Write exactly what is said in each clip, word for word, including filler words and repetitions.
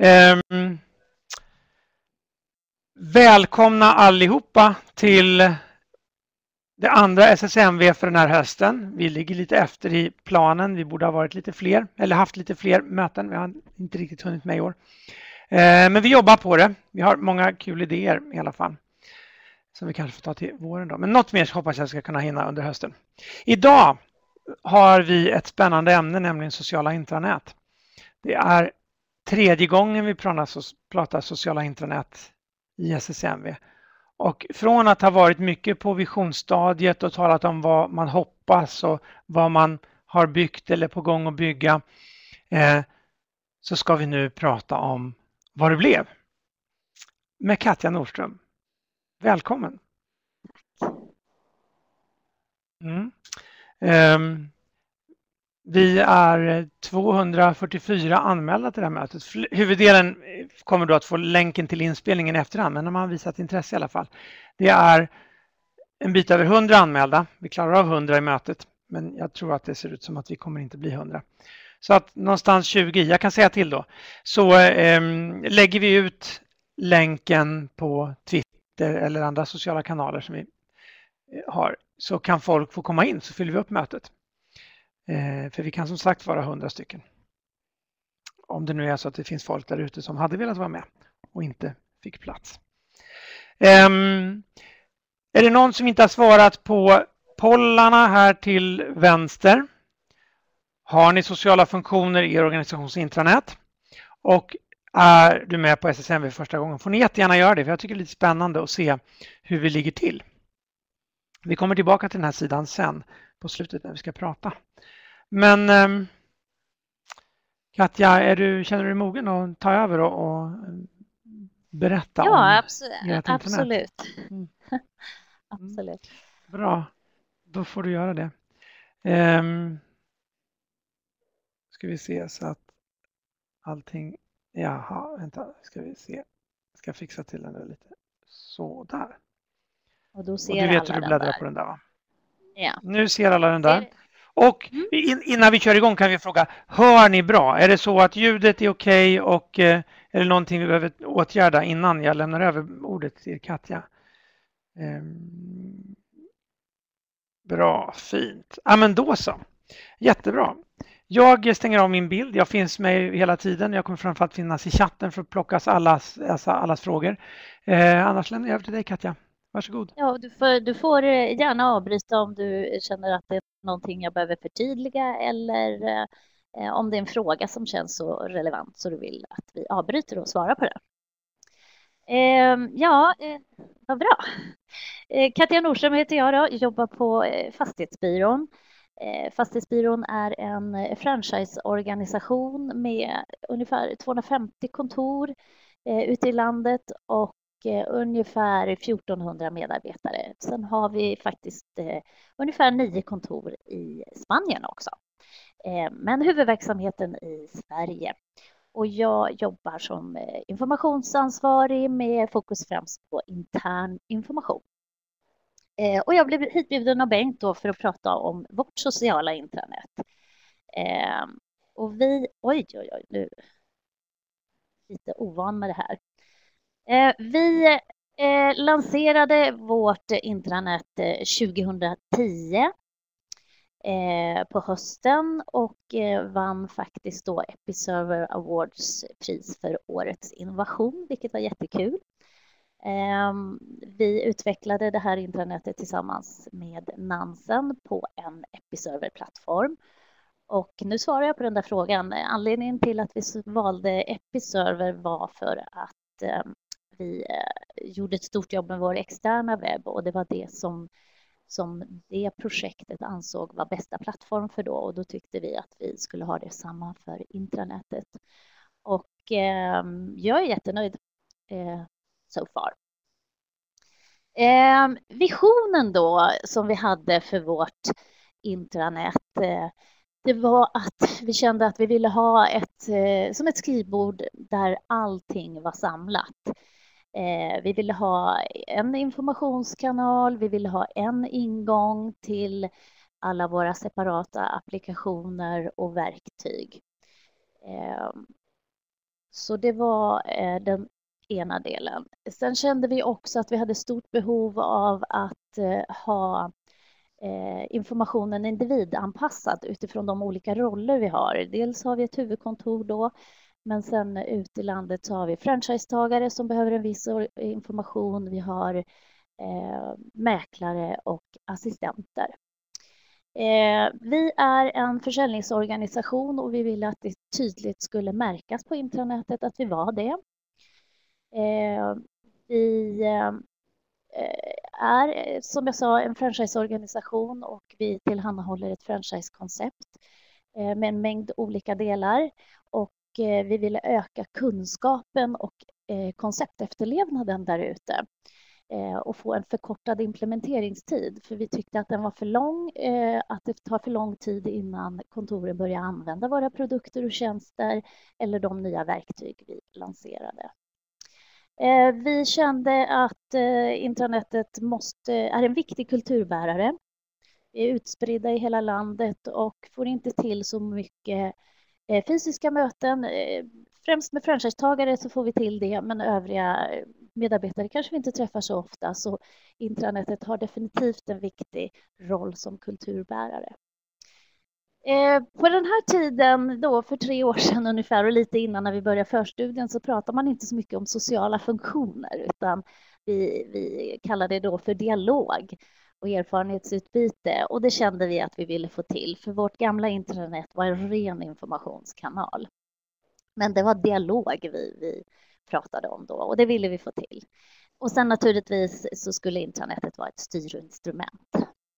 Um, välkomna allihopa till det andra S S M V för den här hösten. Vi ligger lite efter i planen. Vi borde ha varit lite fler eller haft lite fler möten. Vi har inte riktigt hunnit med i år. Uh, men vi jobbar på det. Vi har många kul idéer i alla fall. Som vi kanske får ta till våren då. Men något mer hoppas jag ska kunna hinna under hösten. Idag har vi ett spännande ämne, nämligen sociala intranät. Det är tredje gången vi pratar sociala intranät i S S M V. Och från att ha varit mycket på visionsstadiet och talat om vad man hoppas och vad man har byggt eller på gång att bygga, eh, så ska vi nu prata om vad det blev. Med Katja Nordström. Välkommen. Mm. Um, vi är tvåhundrafyrtiofyra anmälda till det här mötet. Huvuddelen kommer då att få länken till inspelningen efterhand, men de har visat intresse i alla fall. Det är en bit över hundra anmälda. Vi klarar av hundra i mötet, men jag tror att det ser ut som att vi kommer inte bli hundra. Så att någonstans tjugo, jag kan säga till då, så um, lägger vi ut länken på Twitter eller andra sociala kanaler som vi har, så kan folk få komma in, så fyller vi upp mötet. Eh, för vi kan som sagt vara hundra stycken. Om det nu är så att det finns folk där ute som hade velat vara med och inte fick plats. Eh, är det någon som inte har svarat på pollarna här till vänster? Har ni sociala funktioner i er organisations intranät? Och är du med på S S M V första gången, får ni jättegärna göra det, för jag tycker det är lite spännande att se hur vi ligger till. Vi kommer tillbaka till den här sidan sen på slutet när vi ska prata. Men eh, Katja, är du, känner du dig mogen att ta över och, och berätta ja, om absolut. Absolut. Mm. absolut. Bra, då får du göra det. Eh, ska vi se så att allting... Jaha, vänta, ska vi se. Jag ska fixa till den lite. Så där. Och då ser och du vet hur du bläddrar där. på den där, va? Ja. Nu ser alla den där. Och in, innan vi kör igång kan vi fråga, hör ni bra? Är det så att ljudet är okej okay och eh, är det någonting vi behöver åtgärda innan jag lämnar över ordet till Katja? Ehm, bra, fint. Ja, men då så. Jättebra. Jag stänger av min bild. Jag finns med hela tiden. Jag kommer framförallt finnas i chatten för att plocka allas, alltså allas frågor. Eh, annars lämnar jag över till dig, Katja. Varsågod. Ja, du får, du får gärna avbryta om du känner att det är någonting jag behöver förtydliga eller eh, om det är en fråga som känns så relevant så du vill att vi avbryter och svarar på det. Eh, ja, eh, vad bra. Eh, Katja Nordström heter jag då, jobbar på eh, Fastighetsbyrån. Eh, Fastighetsbyrån är en franchiseorganisation med ungefär tvåhundrafemtio kontor eh, ute i landet och ungefär fjortonhundra medarbetare. Sen har vi faktiskt eh, ungefär nio kontor i Spanien också. Eh, men huvudverksamheten i Sverige. Och jag jobbar som eh, informationsansvarig med fokus främst på intern information. Eh, och jag blev hitbjuden av Bengt då för att prata om vårt sociala intranät. Eh, och vi, oj oj oj, nu lite ovan med det här. Eh, vi eh, lanserade vårt intranät eh, tjugohundratio eh, på hösten och eh, vann faktiskt då Episerver Awards pris för årets innovation, vilket var jättekul. Eh, vi utvecklade det här intranätet tillsammans med Nansen på en Episerver-plattform. Och nu svarar jag på den där frågan. Anledningen till att vi valde Episerver var för att eh, vi gjorde ett stort jobb med vår externa webb och det var det som, som det projektet ansåg var bästa plattform för då. Och då tyckte vi att vi skulle ha det samma för intranätet. Och eh, jag är jättenöjd eh, so far. Eh, visionen då som vi hade för vårt intranät, eh, det var att vi kände att vi ville ha ett, eh, som ett skrivbord där allting var samlat. Eh, vi ville ha en informationskanal, vi ville ha en ingång till alla våra separata applikationer och verktyg. Eh, Så det var eh, den ena delen. Sen kände vi också att vi hade stort behov av att eh, ha eh, informationen individanpassad utifrån de olika roller vi har. Dels har vi ett huvudkontor då, men sen ute i landet så har vi franchisetagare som behöver en viss information. Vi har eh, mäklare och assistenter. Eh, vi är en försäljningsorganisation och vi ville att det tydligt skulle märkas på intranätet att vi var det. Eh, vi eh, är, som jag sa, en franchiseorganisation och vi tillhandahåller ett franchisekoncept eh, med en mängd olika delar. Och eh, vi ville öka kunskapen och eh, konceptefterlevnaden där ute. Och få en förkortad implementeringstid. För vi tyckte att den var för lång, att det tar för lång tid innan kontoren börjar använda våra produkter och tjänster eller de nya verktyg vi lanserade. Vi kände att intranetet måste, är en viktig kulturbärare. Vi är utspridda i hela landet och får inte till så mycket fysiska möten. Främst med franchisetagare så får vi till det, men övriga medarbetare kanske vi inte träffar så ofta. Så intranetet har definitivt en viktig roll som kulturbärare. På den här tiden, då för tre år sedan ungefär och lite innan när vi började förstudien, så pratar man inte så mycket om sociala funktioner, utan vi, vi kallar det då för dialog och erfarenhetsutbyte. Och det kände vi att vi ville få till, för vårt gamla internet var en ren informationskanal. Men det var dialog vi, vi pratade om då och det ville vi få till. Och sen naturligtvis så skulle intranetet vara ett styrinstrument.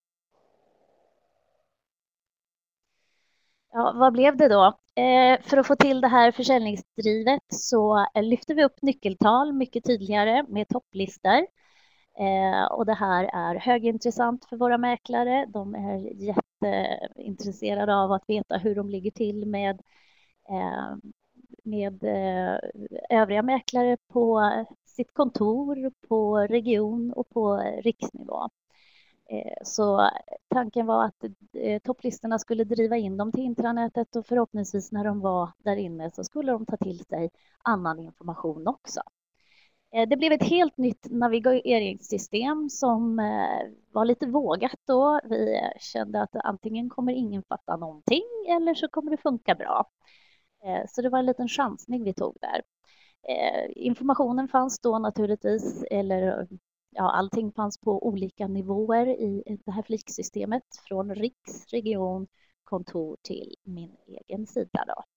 Ja, vad blev det då? Eh, för att få till det här försäljningsdrivet så eh, lyfter vi upp nyckeltal mycket tydligare med topplistor. Eh, och det här är högintressant för våra mäklare. De är jätteintresserade av att veta hur de ligger till med eh, med övriga mäklare på sitt kontor, på region och på riksnivå. Så tanken var att topplistorna skulle driva in dem till intranätet och förhoppningsvis när de var där inne så skulle de ta till sig annan information också. Det blev ett helt nytt navigeringssystem som var lite vågat då. Vi kände att antingen kommer ingen fatta någonting eller så kommer det funka bra. Så det var en liten chansning vi tog där. Informationen fanns då naturligtvis, eller ja, allting fanns på olika nivåer i det här fliksystemet. Från riks, region, kontor till min egen sida då.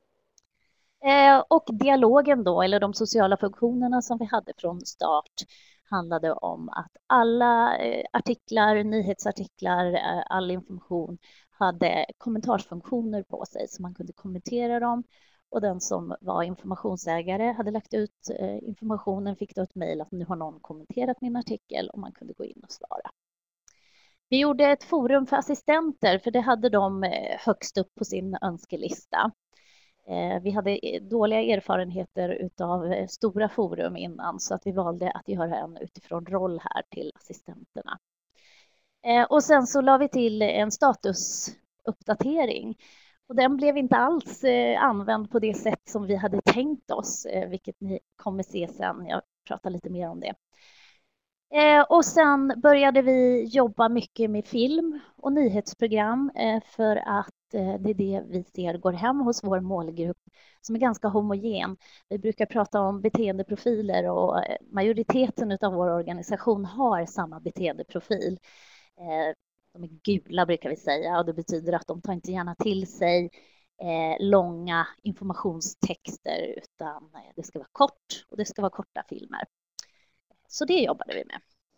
Och dialogen då, eller de sociala funktionerna som vi hade från start, handlade om att alla artiklar, nyhetsartiklar, all information hade kommentarsfunktioner på sig så man kunde kommentera dem. Och den som var informationsägare hade lagt ut informationen, fick då ett mejl att nu har någon kommenterat min artikel och man kunde gå in och svara. Vi gjorde ett forum för assistenter för det hade de högst upp på sin önskelista. Vi hade dåliga erfarenheter av stora forum innan så att vi valde att göra en utifrån roll här till assistenterna. Och sen så la vi till en statusuppdatering. Och den blev inte alls använd på det sätt som vi hade tänkt oss, vilket ni kommer se sen. Jag pratar lite mer om det. Och sen började vi jobba mycket med film och nyhetsprogram för att det är det vi ser går hem hos vår målgrupp som är ganska homogen. Vi brukar prata om beteendeprofiler och majoriteten av vår organisation har samma beteendeprofil. De är gula brukar vi säga och det betyder att de tar inte gärna till sig långa informationstexter utan det ska vara kort och det ska vara korta filmer. Så det jobbade vi med.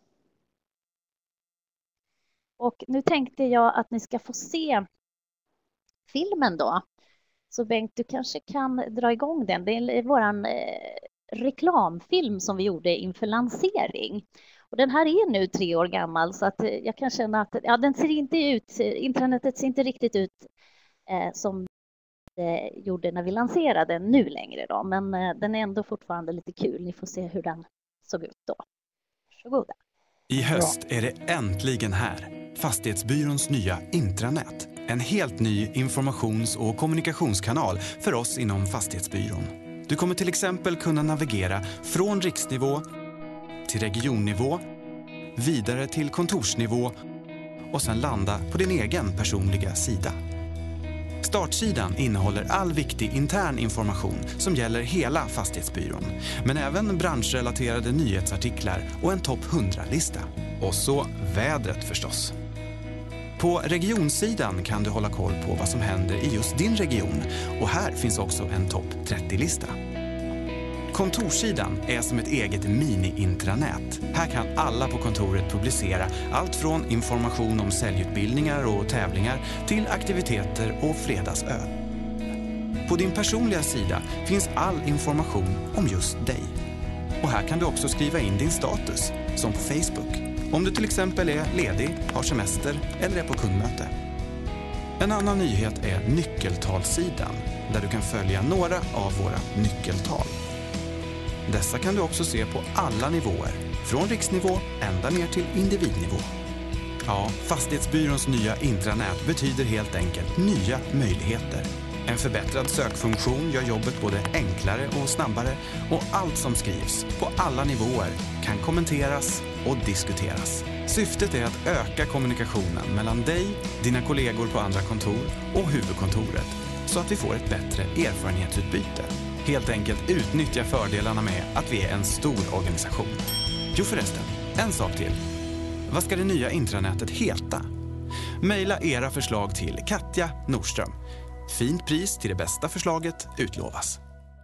Och nu tänkte jag att ni ska få se filmen då. Så Bengt, du kanske kan dra igång den. Det är våran eh, reklamfilm som vi gjorde inför lansering. Och den här är nu tre år gammal så att jag kan känna att ja, den ser inte ut, intranetet ser inte riktigt ut eh, som det gjorde när vi lanserade den nu längre då. Men eh, den är ändå fortfarande lite kul. Ni får se hur den såg ut då. Varsågoda. I höst är det äntligen här. Fastighetsbyråns nya intranät. En helt ny informations- och kommunikationskanal för oss inom Fastighetsbyrån. Du kommer till exempel kunna navigera från riksnivå till regionnivå, vidare till kontorsnivå och sen landa på din egen personliga sida. Startsidan innehåller all viktig intern information som gäller hela Fastighetsbyrån, men även branschrelaterade nyhetsartiklar och en topp hundra-lista. Och så vädret förstås. På regionsidan kan du hålla koll på vad som händer i just din region, och här finns också en topp trettio-lista. Kontorssidan är som ett eget mini-intranät. Här kan alla på kontoret publicera allt från information om säljutbildningar och tävlingar till aktiviteter och fredagsöl. På din personliga sida finns all information om just dig. Och här kan du också skriva in din status, som på Facebook. Om du till exempel är ledig, har semester eller är på kundmöte. En annan nyhet är nyckeltalssidan, där du kan följa några av våra nyckeltal. Dessa kan du också se på alla nivåer, från riksnivå ända ner till individnivå. Ja, Fastighetsbyråns nya intranät betyder helt enkelt nya möjligheter. En förbättrad sökfunktion gör jobbet både enklare och snabbare, och allt som skrivs på alla nivåer kan kommenteras och diskuteras. Syftet är att öka kommunikationen mellan dig, dina kollegor på andra kontor och huvudkontoret, så att vi får ett bättre erfarenhetsutbyte. Helt enkelt utnyttja fördelarna med att vi är en stor organisation. Jo förresten, en sak till. Vad ska det nya intranätet heta? Maila era förslag till Katja Nordström. Fint pris till det bästa förslaget utlovas.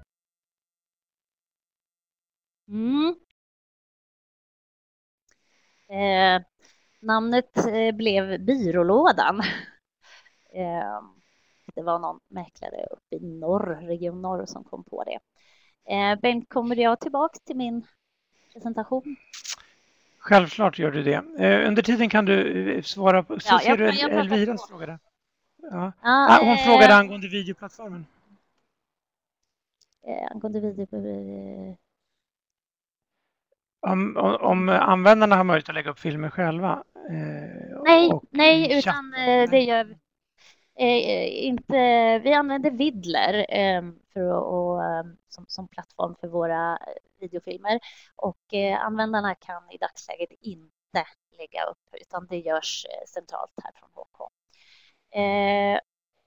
Mm. Eh, namnet eh, blev Byrålådan. eh, det var någon mäklare uppe i norr, region norr, som kom på det. Eh, Bengt, kommer jag tillbaka till min presentation? Självklart gör du det. Eh, under tiden kan du svara på... Så Ja, ser jag, du jag Elviras fråga där? Ja. Ah, ah, hon eh, frågade angående videoplattformen. Eh, angående video... Eh, Om, om, om användarna har möjlighet att lägga upp filmer själva. Eh, nej, och nej, chatt. utan eh, det gör eh, inte... Vi använder Vidler eh, för att, och, eh, som, som plattform för våra videofilmer. Och eh, användarna kan i dagsläget inte lägga upp, utan det görs eh, centralt här från H K. Eh,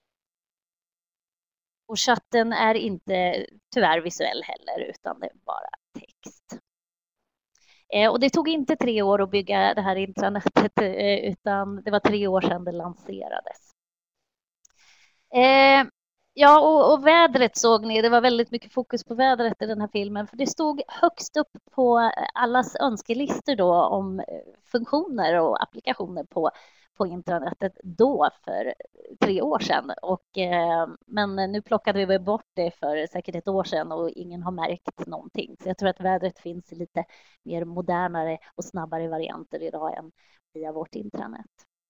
och chatten är inte tyvärr visuell heller, utan det är bara text. Eh, och det tog inte tre år att bygga det här intranätet, eh, utan det var tre år sedan det lanserades. Eh, ja, och, och vädret såg ni, det var väldigt mycket fokus på vädret i den här filmen, för det stod högst upp på allas önskelistor då om funktioner och applikationer på på intranätet då för tre år sedan. Och, eh, men nu plockade vi bort det för säkert ett år sedan och ingen har märkt någonting. Så jag tror att vädret finns i lite mer modernare och snabbare varianter idag än via vårt intranät.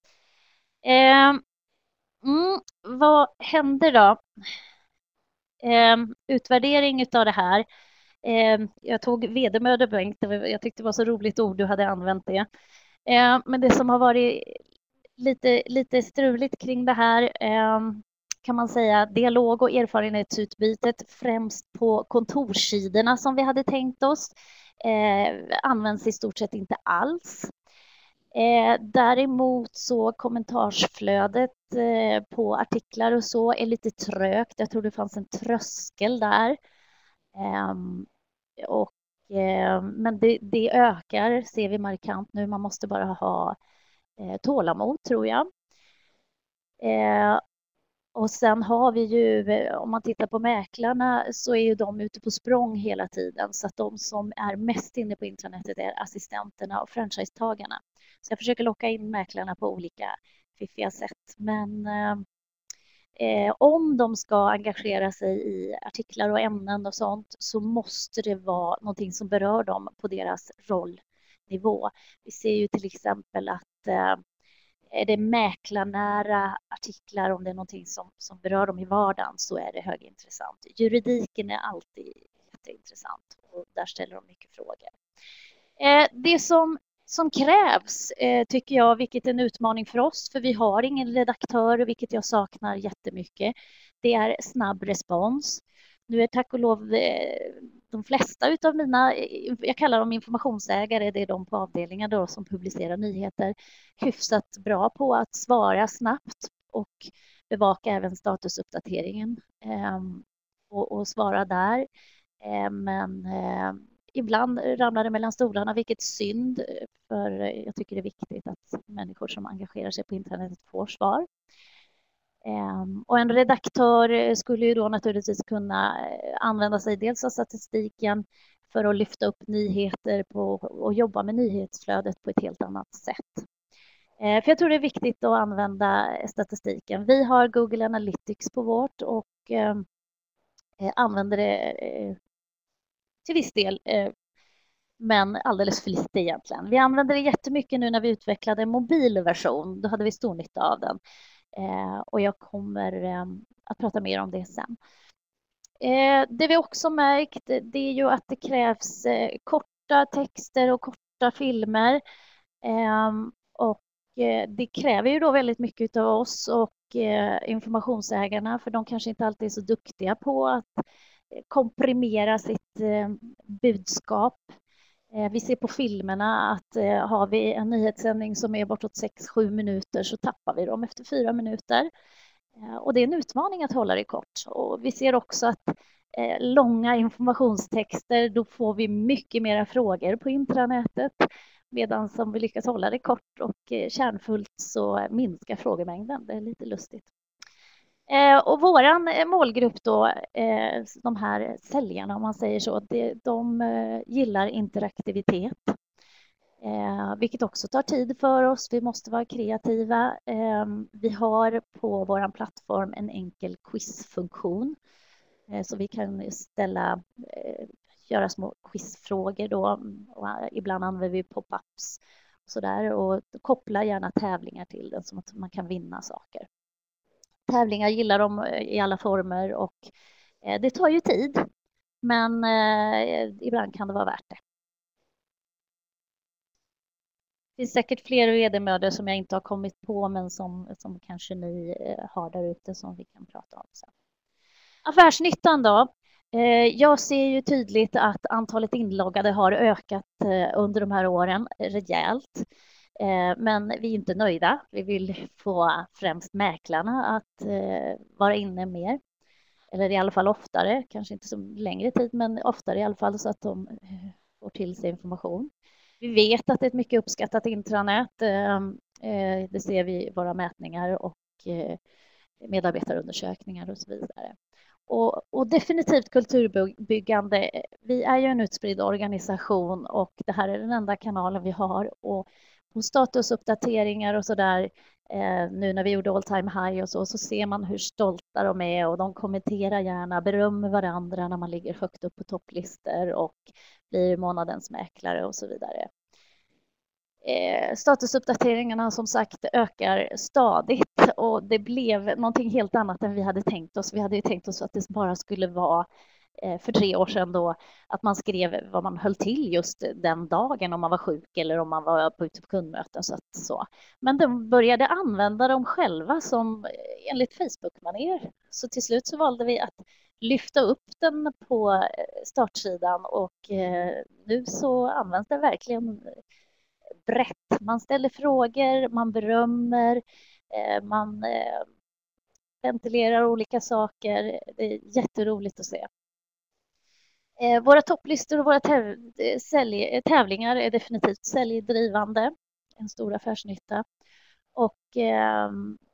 Eh, mm, vad händer då? Eh, utvärdering av det här. Eh, jag tog vedermöda, Bengt. Jag tyckte det var så roligt ord, du hade använt det. Eh, men det som har varit Lite, lite struligt kring det här eh, kan man säga dialog och erfarenhetsutbytet främst på kontorssidorna som vi hade tänkt oss eh, används i stort sett inte alls. Eh, däremot så kommentarsflödet eh, på artiklar och så är lite trögt. Jag tror det fanns en tröskel där. Eh, och, eh, men det, det ökar, ser vi markant nu. Man måste bara ha tålamod, tror jag. Eh, och sen har vi ju, om man tittar på mäklarna, så är ju de ute på språng hela tiden. Så att de som är mest inne på intranätet är assistenterna och franchisetagarna. Så jag försöker locka in mäklarna på olika fiffiga sätt. Men eh, om de ska engagera sig i artiklar och ämnen och sånt, så måste det vara någonting som berör dem på deras rollnivå. Vi ser ju till exempel att är det mäklarnära artiklar, om det är någonting som, som berör dem i vardagen, så är det högintressant. Juridiken är alltid jätteintressant och där ställer de mycket frågor. Eh, det som, som krävs, eh, tycker jag, vilket är en utmaning för oss, för vi har ingen redaktör, vilket jag saknar jättemycket, det är snabb respons. Nu är tack och lov de flesta utav mina, jag kallar dem informationsägare, det är de på avdelningen då som publicerar nyheter, hyfsat bra på att svara snabbt och bevaka även statusuppdateringen och, och svara där. Men ibland ramlar det mellan stolarna, vilket synd, för jag tycker det är viktigt att människor som engagerar sig på internet får svar. Och en redaktör skulle ju då naturligtvis kunna använda sig dels av statistiken för att lyfta upp nyheter på, och jobba med nyhetsflödet på ett helt annat sätt. För jag tror det är viktigt att använda statistiken. Vi har Google Analytics på vårt och använder det till viss del, men alldeles för lite egentligen. Vi använder det jättemycket nu när vi utvecklade en mobilversion. Då hade vi stor nytta av den. Och jag kommer att prata mer om det sen. Det vi också märkt, det är ju att det krävs korta texter och korta filmer. Och det kräver ju då väldigt mycket av oss och informationsägarna, för de kanske inte alltid är så duktiga på att komprimera sitt budskap. Vi ser på filmerna att har vi en nyhetssändning som är bortåt sex sju minuter så tappar vi dem efter fyra minuter. Och det är en utmaning att hålla det kort. Och vi ser också att långa informationstexter, då får vi mycket mera frågor på intranätet. Medan som vi lyckas hålla det kort och kärnfullt så minskar frågemängden. Det är lite lustigt. Och våran målgrupp då, de här säljarna om man säger så, de gillar interaktivitet. Vilket också tar tid för oss. Vi måste vara kreativa. Vi har på vår plattform en enkel quizfunktion. Så vi kan ställa, göra små quizfrågor då. Och ibland använder vi pop-ups och sådär. Och koppla gärna tävlingar till den så att man kan vinna saker. Tävlingar gillar de i alla former och det tar ju tid. Men ibland kan det vara värt det. Det finns säkert fler vedermödor som jag inte har kommit på men som, som kanske ni har där ute som vi kan prata om sen. Affärsnyttan då. Jag ser ju tydligt att antalet inloggade har ökat under de här åren rejält. Men vi är inte nöjda. Vi vill få främst mäklarna att vara inne mer. Eller i alla fall oftare, kanske inte så längre tid men oftare i alla fall så att de får till sig information. Vi vet att det är ett mycket uppskattat intranät. Det ser vi i våra mätningar och medarbetarundersökningar och så vidare. Och, och definitivt kulturbyggande. Vi är ju en utspridd organisation och det här är den enda kanalen vi har. Och på statusuppdateringar och så där, nu när vi gjorde all time high och så, så ser man hur stolta de är och de kommenterar gärna, berömmer varandra när man ligger högt upp på topplistor och blir månadens mäklare och så vidare. Eh, statusuppdateringarna som sagt ökar stadigt och det blev någonting helt annat än vi hade tänkt oss. Vi hade ju tänkt oss att det bara skulle vara eh, för tre år sedan då att man skrev vad man höll till just den dagen om man var sjuk eller om man var på ute på kundmöten. Så att, så. Men de började använda dem själva som enligt Facebook-manér. Så till slut så valde vi att lyfta upp den på startsidan och eh, nu så används det verkligen brett. Man ställer frågor, man berömmer, eh, man eh, ventilerar olika saker. Det är jätteroligt att se. Eh, våra topplistor och våra täv- sälj- tävlingar är definitivt säljdrivande, en stor affärsnytta. Och eh,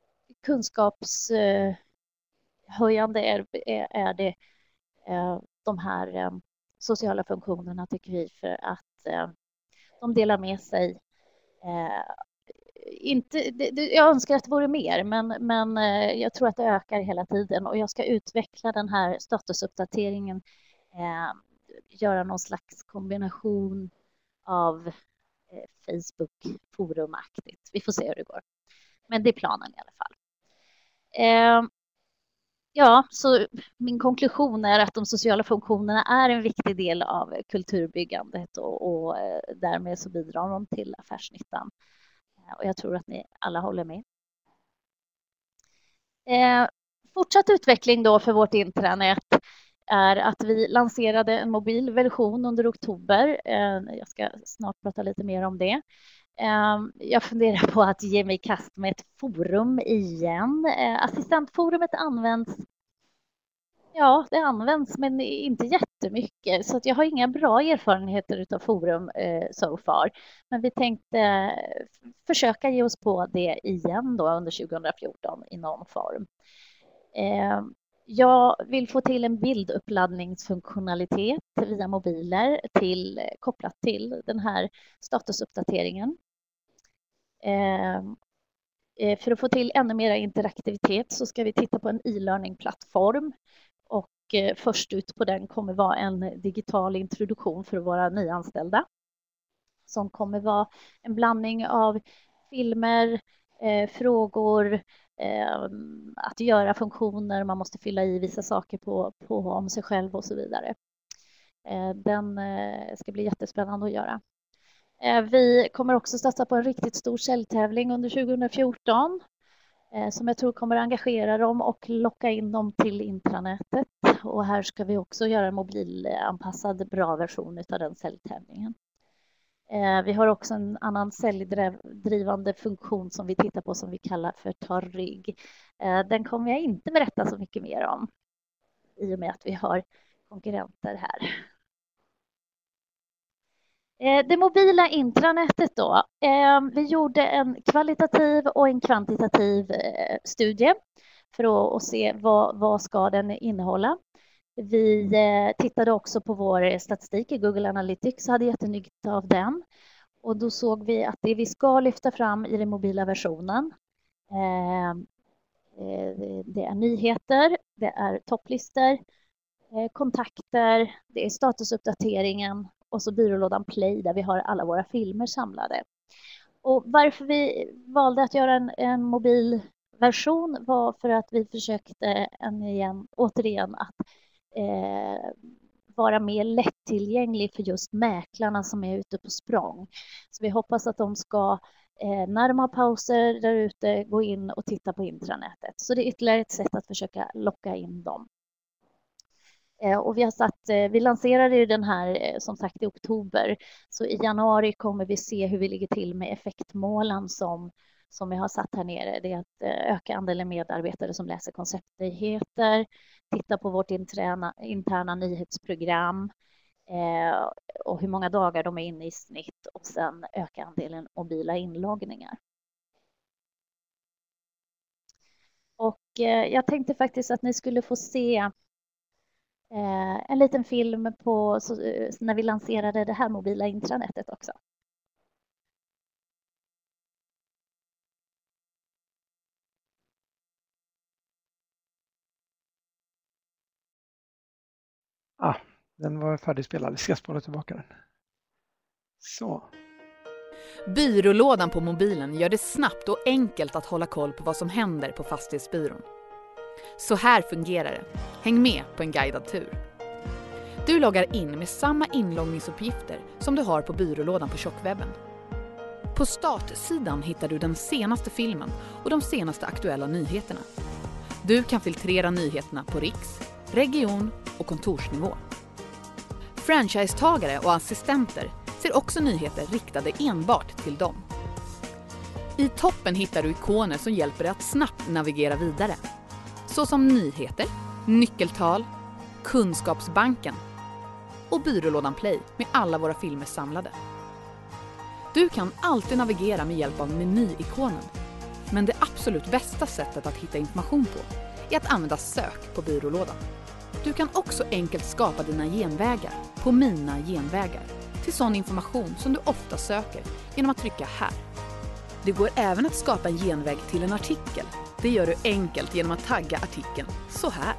kunskapshöjande är, är, är det eh, de här eh, sociala funktionerna tycker vi för att eh, de delar med sig. Eh, inte, det, det, jag önskar att det vore mer, men, men eh, jag tror att det ökar hela tiden. Och jag ska utveckla den här statusuppdateringen. Eh, göra någon slags kombination av eh, Facebook forumaktigt. Vi får se hur det går. Men det är planen i alla fall. Eh, Ja, så min konklusion är att de sociala funktionerna är en viktig del av kulturbyggandet och, och därmed så bidrar de till affärsnyttan. Och jag tror att ni alla håller med. Eh, fortsatt utveckling då för vårt intranät. är att vi lanserade en mobil version under oktober. Jag ska snart prata lite mer om det. Jag funderar på att ge mig i kast med ett forum igen. Assistentforumet används, ja, det används men inte jättemycket. Så att jag har inga bra erfarenheter av forum so far. Men vi tänkte försöka ge oss på det igen då under tjugohundrafjorton i någon form. Jag vill få till en bilduppladdningsfunktionalitet via mobiler till, kopplat till den här statusuppdateringen. För att få till ännu mer interaktivitet så ska vi titta på en e-learning-plattform. Och först ut på den kommer vara en digital introduktion för våra nyanställda. Som kommer vara en blandning av filmer, frågor, att göra funktioner, man måste fylla i vissa saker på, på om sig själv och så vidare. Den ska bli jättespännande att göra. Vi kommer också satsa på en riktigt stor säljtävling under tjugohundrafjorton som jag tror kommer engagera dem och locka in dem till intranätet. Och här ska vi också göra en mobilanpassad bra version av den säljtävlingen. Vi har också en annan säljdrivande funktion som vi tittar på som vi kallar för ta rygg. Den kommer jag inte berätta så mycket mer om i och med att vi har konkurrenter här. Det mobila intranätet då. Vi gjorde en kvalitativ och en kvantitativ studie för att se vad, vad ska den innehålla. Vi tittade också på vår statistik i Google Analytics och hade jättenytta av den. Och då såg vi att det vi ska lyfta fram i den mobila versionen, det är nyheter, det är topplistor, kontakter, det är statusuppdateringen och så byrålådan Play där vi har alla våra filmer samlade. Och varför vi valde att göra en, en mobil version var för att vi försökte en igen, återigen att eh, vara mer lättillgänglig för just mäklarna som är ute på språng. Så vi hoppas att de ska eh, när de har pauser där ute gå in och titta på intranätet. Så det är ytterligare ett sätt att försöka locka in dem. Och vi har satt, vi lanserade ju den här som sagt i oktober. Så i januari kommer vi se hur vi ligger till med effektmålen som, som jag har satt här nere. Det är att öka andelen medarbetare som läser konceptnyheter, titta på vårt interna, interna nyhetsprogram eh, och hur många dagar de är inne i snitt och sen öka andelen mobila inloggningar. Och eh, jag tänkte faktiskt att ni skulle få se Eh, en liten film på så, när vi lanserade det här mobila intranätet också. Ah, den var färdigspelad. Vi ska spola tillbaka den. Så. Byrålådan på mobilen gör det snabbt och enkelt att hålla koll på vad som händer på fastighetsbyrån. Så här fungerar det. Häng med på en guidad tur. Du loggar in med samma inloggningsuppgifter som du har på byrålådan på tjockwebben. På startsidan hittar du den senaste filmen och de senaste aktuella nyheterna. Du kan filtrera nyheterna på riks, region och kontorsnivå. Franchisetagare och assistenter ser också nyheter riktade enbart till dem. I toppen hittar du ikoner som hjälper dig att snabbt navigera vidare. Såsom nyheter, nyckeltal, kunskapsbanken och byrålådan Play med alla våra filmer samlade. Du kan alltid navigera med hjälp av menyikonen. Men det absolut bästa sättet att hitta information på är att använda sök på byrålådan. Du kan också enkelt skapa dina genvägar på Mina genvägar till sån information som du ofta söker genom att trycka här. Det går även att skapa en genväg till en artikel. Det gör du enkelt genom att tagga artikeln så här.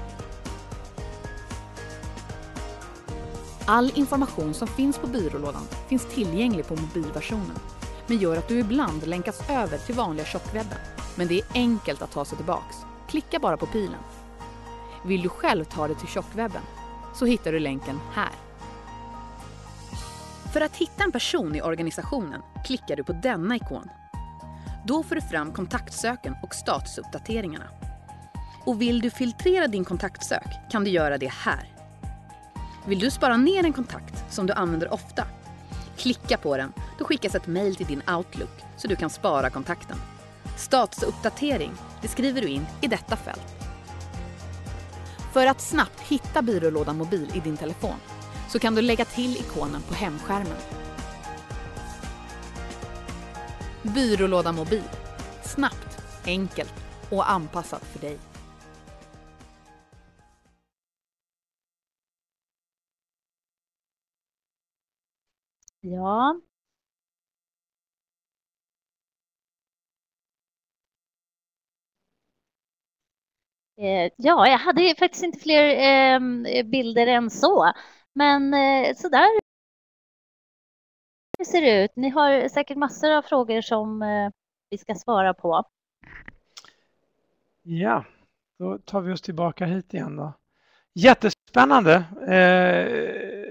All information som finns på byrålådan finns tillgänglig på mobilversionen, men gör att du ibland länkas över till vanliga tjockwebben. Men det är enkelt att ta sig tillbaks. Klicka bara på pilen. Vill du själv ta dig till tjockwebben så hittar du länken här. För att hitta en person i organisationen klickar du på denna ikon. Då får du fram kontaktsöken och statusuppdateringarna. Och vill du filtrera din kontaktsök kan du göra det här. Vill du spara ner en kontakt som du använder ofta? Klicka på den, då skickas ett mejl till din Outlook så du kan spara kontakten. Statusuppdatering, det skriver du in i detta fält. För att snabbt hitta byrålådan mobil i din telefon så kan du lägga till ikonen på hemskärmen. Byrålåda mobil. Snabbt, enkelt och anpassat för dig. Ja. Eh, ja, jag hade faktiskt inte fler eh, bilder än så. Men eh, så där ser det ut. Ni har säkert massor av frågor som eh, vi ska svara på. Ja, då tar vi oss tillbaka hit igen då. Jättespännande. Eh,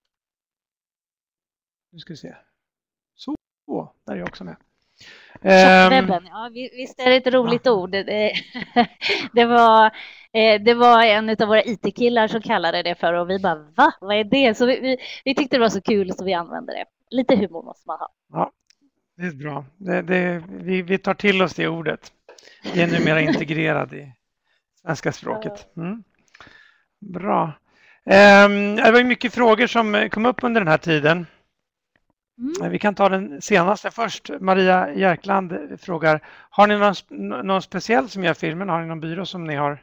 nu ska vi se. Så, där är jag också med. Chattwebben, ja, visst är det ett roligt ja. ord. Det, det, var, det var en av våra I T-killar som kallade det för och vi bara, va? Vad är det? Så vi, vi, vi tyckte det var så kul så vi använde det. Lite humor måste man ha. Ja, det är bra. Det, det, vi, vi tar till oss det ordet. Det är numera integrerad i svenska språket. Mm. Bra. Um, det var ju mycket frågor som kom upp under den här tiden. Mm. Vi kan ta den senaste först. Maria Järkland frågar, har ni någon, någon speciell som gör filmen? Har ni någon byrå som ni har?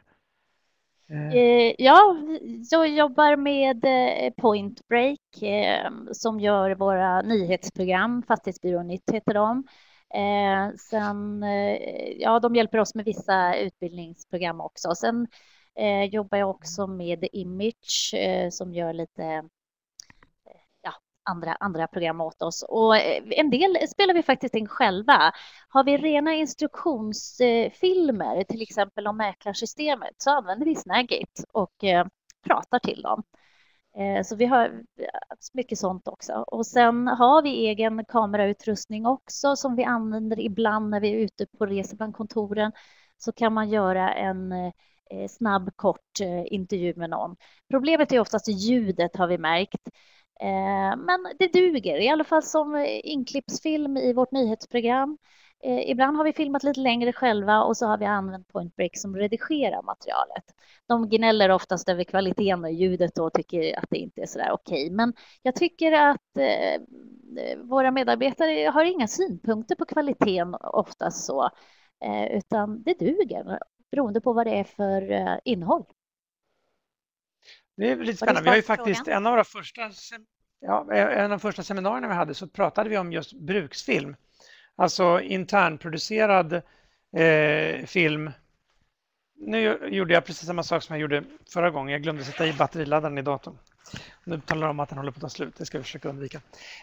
Eh... Ja, jag jobbar med Point Break eh, som gör våra nyhetsprogram. Fastighetsbyrån Nytt heter de. Eh, sen, eh, ja, de hjälper oss med vissa utbildningsprogram också. Sen eh, jobbar jag också med Image eh, som gör lite eh, ja, andra, andra program åt oss. Och eh, en del spelar vi faktiskt in själva. Har vi rena instruktionsfilmer, eh, till exempel om mäklarsystemet, så använder vi Snagit och eh, pratar till dem. Så vi har mycket sånt också. Och sen har vi egen kamerautrustning också som vi använder ibland när vi är ute på resor bland kontoren. Så kan man göra en snabb, kort intervju med någon. Problemet är oftast ljudet har vi märkt. Men det duger, i alla fall som inklippsfilm i vårt nyhetsprogram. Ibland har vi filmat lite längre själva och så har vi använt Point Break som redigerar materialet. De gnäller oftast över kvaliteten och ljudet och tycker att det inte är så där okej. Men jag tycker att eh, våra medarbetare har inga synpunkter på kvaliteten oftast så. Eh, utan det duger beroende på vad det är för eh, innehåll. Det är lite spännande. Vi har ju faktiskt frågan? en av våra första, ja, en av de första seminarierna vi hade så pratade vi om just bruksfilm. Alltså internproducerad eh, film. Nu gjorde jag precis samma sak som jag gjorde förra gången. Jag glömde sätta i batteriladdaren i datorn. Nu talar de om att den håller på att ta slut. Det ska vi försöka undvika.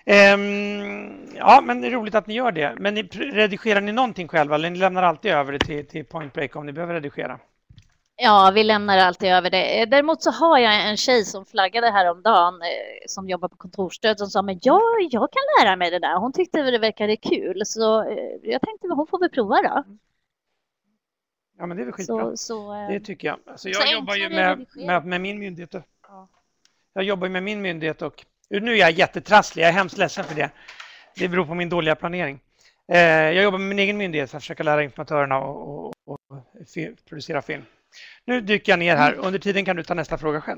Ehm, ja, men det är roligt att ni gör det. Men ni, redigerar ni någonting själva eller ni lämnar alltid över det till, till Point Break om ni behöver redigera? Ja, vi lämnar alltid över det. Däremot så har jag en tjej som flaggade häromdagen som jobbar på kontorsstöd som sa men jag, jag kan lära mig det där. Hon tyckte det verkade kul så jag tänkte att hon får väl prova då. Ja, men det är väl skitbra. Så, så, det tycker jag. Alltså, jag jobbar ju med, med, med min myndighet. Ja. Jag jobbar med min myndighet och nu är jag jättetrasslig. Jag är hemskt ledsen för det. Det beror på min dåliga planering. Eh, jag jobbar med min egen myndighet för att försöka lära informatörerna och, och, och fi, producera film. Nu dyker jag ner här. Under tiden kan du ta nästa fråga själv.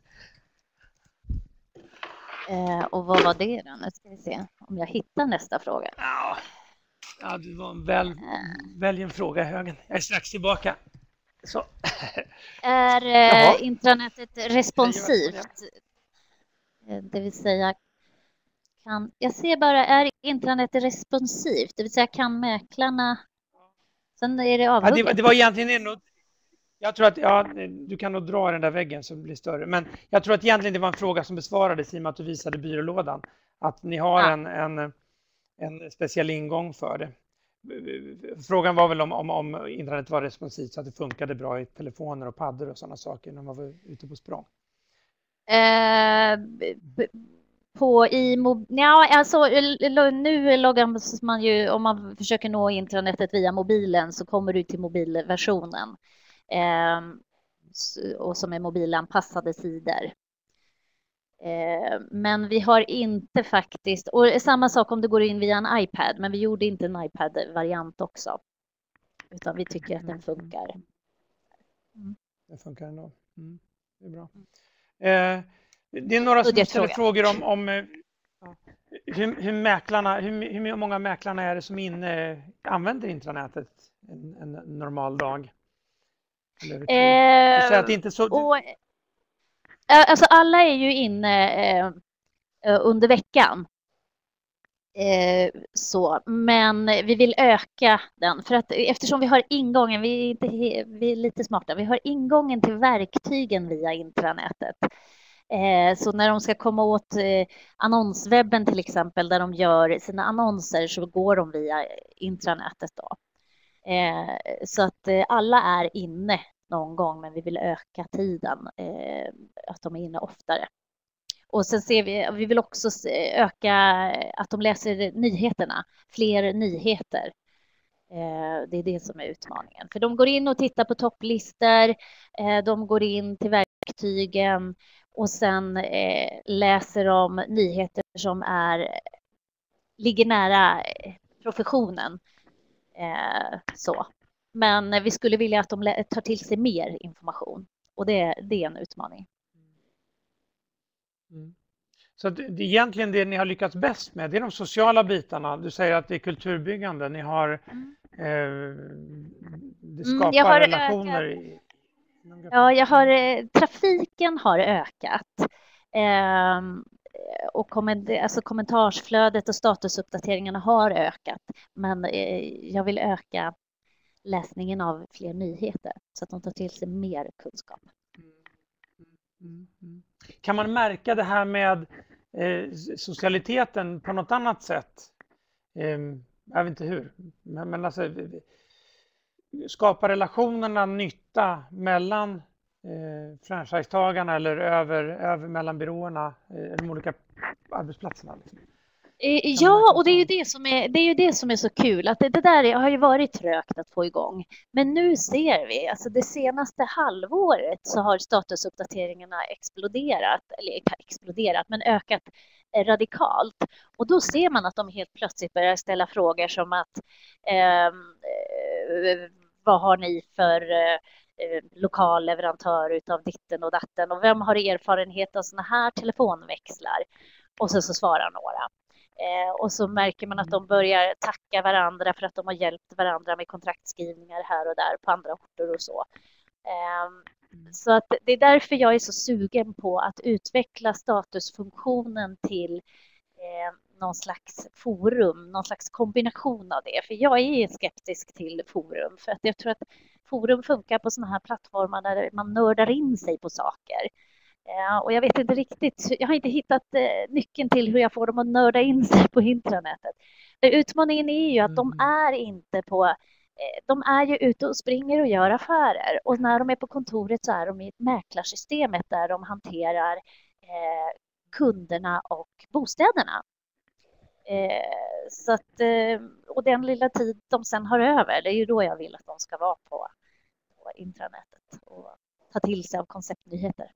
Eh, och vad var det då? Nu ska vi se om jag hittar nästa fråga. Ja, ja det var en väl, välj en fråga i högen. Jag är strax tillbaka. Så. Är eh, intranetet responsivt? Det vill säga, kan, jag ser bara, är intranetet responsivt? Det vill säga, kan mäklarna... Sen är det avhugget. Ja, det, det var egentligen en... Jag tror att ja, du kan nog dra den där väggen så det blir större. Men jag tror att egentligen det var en fråga som besvarades i och med att du visade byrålådan. Att ni har ja. en, en, en speciell ingång för det. Frågan var väl om, om, om internet var responsivt så att det funkade bra i telefoner och paddor och sådana saker när man var ute på språng. Eh, på i mob- ja, alltså nu loggar man ju, om man försöker nå internetet via mobilen så kommer du till mobilversionen. eh, och som är mobilanpassade sidor. Eh, men vi har inte faktiskt, och samma sak om du går in via en iPad, men vi gjorde inte en iPad-variant också. Utan vi tycker att den funkar. Mm. Det funkar ändå. Mm. Det är bra. Eh, det är några som ställer frågor om, om ja, hur, hur mäklarna, hur, hur många mäklarna är det som inne, använder intranätet en, en normal dag? Eller eh, så att det inte så... och, alltså alla är ju inne eh, under veckan. Eh, så, men vi vill öka den för att eftersom vi har ingången, vi är, inte, vi är lite smarta, vi har ingången till verktygen via intranätet. Eh, så när de ska komma åt eh, annonswebben till exempel, där de gör sina annonser, så går de via intranätet då. Eh, så att eh, alla är inne någon gång, men vi vill öka tiden, eh, att de är inne oftare. Och sen ser vi, vi vill också öka att de läser nyheterna, fler nyheter. Det är det som är utmaningen. För de går in och tittar på topplistor, de går in till verktygen och sen läser de nyheter som är, ligger nära professionen. Så. Men vi skulle vilja att de tar till sig mer information, och det, det är en utmaning. Mm. Så det, det, egentligen det ni har lyckats bäst med, det är de sociala bitarna. Du säger att det är kulturbyggande. Ni har, mm. eh, det skapar mm, har relationer. I, ja, jag har, eh, trafiken har ökat. Eh, och komment, alltså kommentarsflödet och statusuppdateringarna har ökat. Men eh, jag vill öka läsningen av fler nyheter så att de tar till sig mer kunskap. Mm. Mm. Mm. Kan man märka det här med eh, socialiteten på något annat sätt? Eh, jag vet inte hur. Men, men alltså, skapar relationerna nytta mellan eh, franchisetagarna eller över, över mellan byråerna, eh, de olika arbetsplatserna? Liksom? Ja, och det är ju det som är, det är, ju det som är så kul. Att det, det där har ju varit trögt att få igång. Men nu ser vi, alltså det senaste halvåret så har statusuppdateringarna exploderat, eller inte exploderat, men ökat radikalt. Och då ser man att de helt plötsligt börjar ställa frågor som att eh, vad har ni för eh, lokal leverantör utav ditten och datten? Och vem har erfarenhet av såna här telefonväxlar? Och så, så svarar några. Eh, och så märker man att de börjar tacka varandra för att de har hjälpt varandra med kontraktskrivningar här och där på andra orter och så. Eh, så att det är därför jag är så sugen på att utveckla statusfunktionen till eh, någon slags forum, någon slags kombination av det. För jag är skeptisk till forum, för att jag tror att forum funkar på såna här plattformar där man nördar in sig på saker. Ja, och jag vet inte riktigt, jag har inte hittat eh, nyckeln till hur jag får dem att nörda in sig på intranätet. För utmaningen är ju att de är inte på, eh, de är ju ute och springer och gör affärer. Och när de är på kontoret så är de i mäklarsystemet där de hanterar eh, kunderna och bostäderna. Eh, så att, eh, och den lilla tid de sen har över, det är ju då jag vill att de ska vara på, på intranätet och ta till sig av konceptnyheter.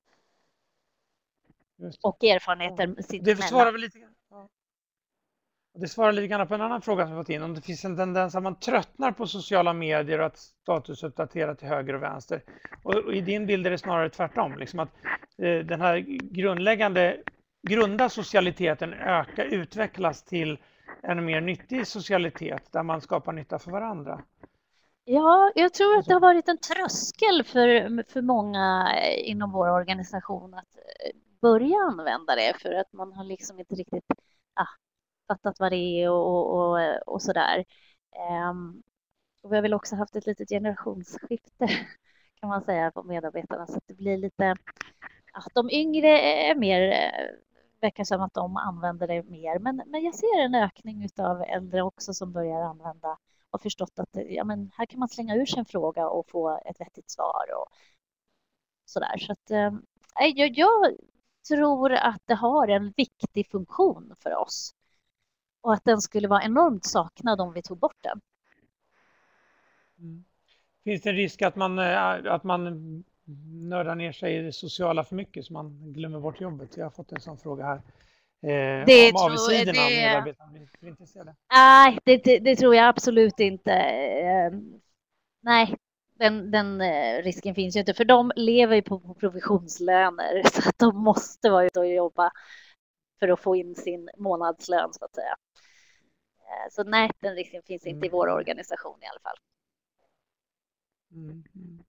Och erfarenheter. Ja. Det svarar väl lite grann. Ja. Det svarar lite grann på en annan fråga som vi fått in. Om det finns en tendens att man tröttnar på sociala medier och att statusuppdatera till höger och vänster. Och, och i din bild är det snarare tvärtom. Liksom att eh, den här grundläggande, grunda socialiteten ökar, utvecklas till en mer nyttig socialitet där man skapar nytta för varandra. Ja, jag tror att det har varit en tröskel för, för många inom vår organisation att börja använda det, för att man har liksom inte riktigt ah, fattat vad det är och, och, och sådär. Um, och vi har väl också haft ett litet generationsskifte kan man säga på medarbetarna, så att det blir lite att de yngre är mer, verkar som att de använder det mer, men, men jag ser en ökning av äldre också som börjar använda och förstått att ja, men här kan man slänga ur sig en fråga och få ett vettigt svar och sådär. Så att um, jag, jag tror att det har en viktig funktion för oss och att den skulle vara enormt saknad om vi tog bort den. Mm. finns det en risk att man, att man nördar ner sig i det sociala för mycket så man glömmer bort jobbet? Jag har fått en sån fråga här. Eh, Det om avsidorna tror- av det- medarbetarna. Är du intresserad? Nej, det, det, det tror jag absolut inte. Eh, Nej, den, den eh, risken finns ju inte. För de lever ju på, på provisionslöner så att de måste vara ute och jobba för att få in sin månadslön så att säga. Eh, Så nej, den risken finns inte i vår organisation i alla fall. Mm, mm.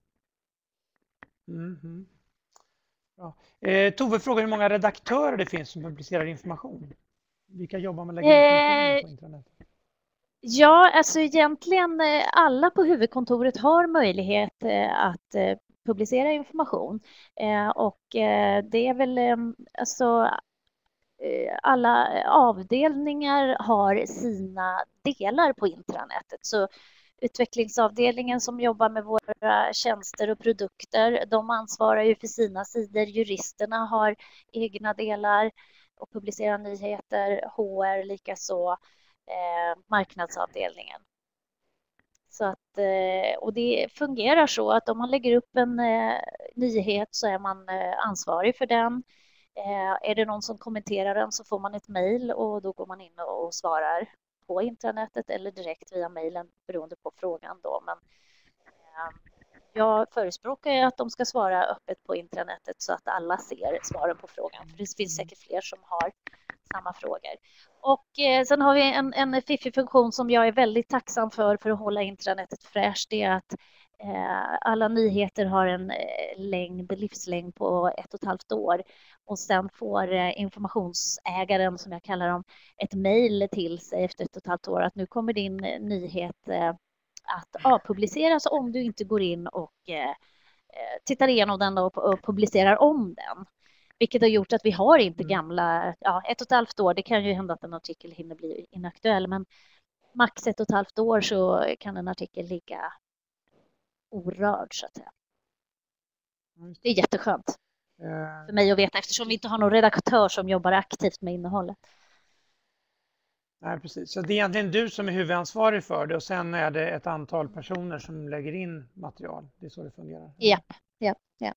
Mhm. Bra. Eh, Tove frågar hur många redaktörer det finns som publicerar information. Vilka jobbar med att lägga information Eh, på internet? Ja, alltså egentligen eh, alla på huvudkontoret har möjlighet eh, att eh, publicera information. Eh, Och eh, det är väl eh, alltså eh, alla avdelningar har sina delar på intranätet. Så utvecklingsavdelningen som jobbar med våra tjänster och produkter, de ansvarar ju för sina sidor. Juristerna har egna delar och publicerar nyheter, H R likaså, eh, marknadsavdelningen. Så att, eh, och det fungerar så att om man lägger upp en eh, nyhet så är man eh, ansvarig för den. Eh, är det någon som kommenterar den så får man ett mejl och då går man in och, och svarar på intranätet eller direkt via mejlen beroende på frågan då. Men eh, jag förespråkar ju att de ska svara öppet på intranätet så att alla ser svaren på frågan. För det finns säkert fler som har samma frågor. Och eh, sen har vi en, en fiffig funktion som jag är väldigt tacksam för för att hålla intranätet fräscht. Det är att eh, alla nyheter har en eh, längd, livslängd på ett och ett halvt år. Och sen får eh, informationsägaren, som jag kallar dem, ett mejl till sig efter ett och ett halvt år att nu kommer din eh, nyhet eh, att avpubliceras om du inte går in och eh, tittar igenom den och, och publicerar om den. Vilket har gjort att vi har inte gamla, ja, ett och ett halvt år, det kan ju hända att en artikel hinner bli inaktuell, men max ett och ett halvt år så kan en artikel ligga orörd så att säga. Det är jätteskönt Eh, för mig att veta eftersom vi inte har någon redaktör som jobbar aktivt med innehållet. nej, precis. Så det är egentligen du som är huvudansvarig för det och sen är det ett antal personer som lägger in material. Det är så det fungerar. Japp, japp, japp.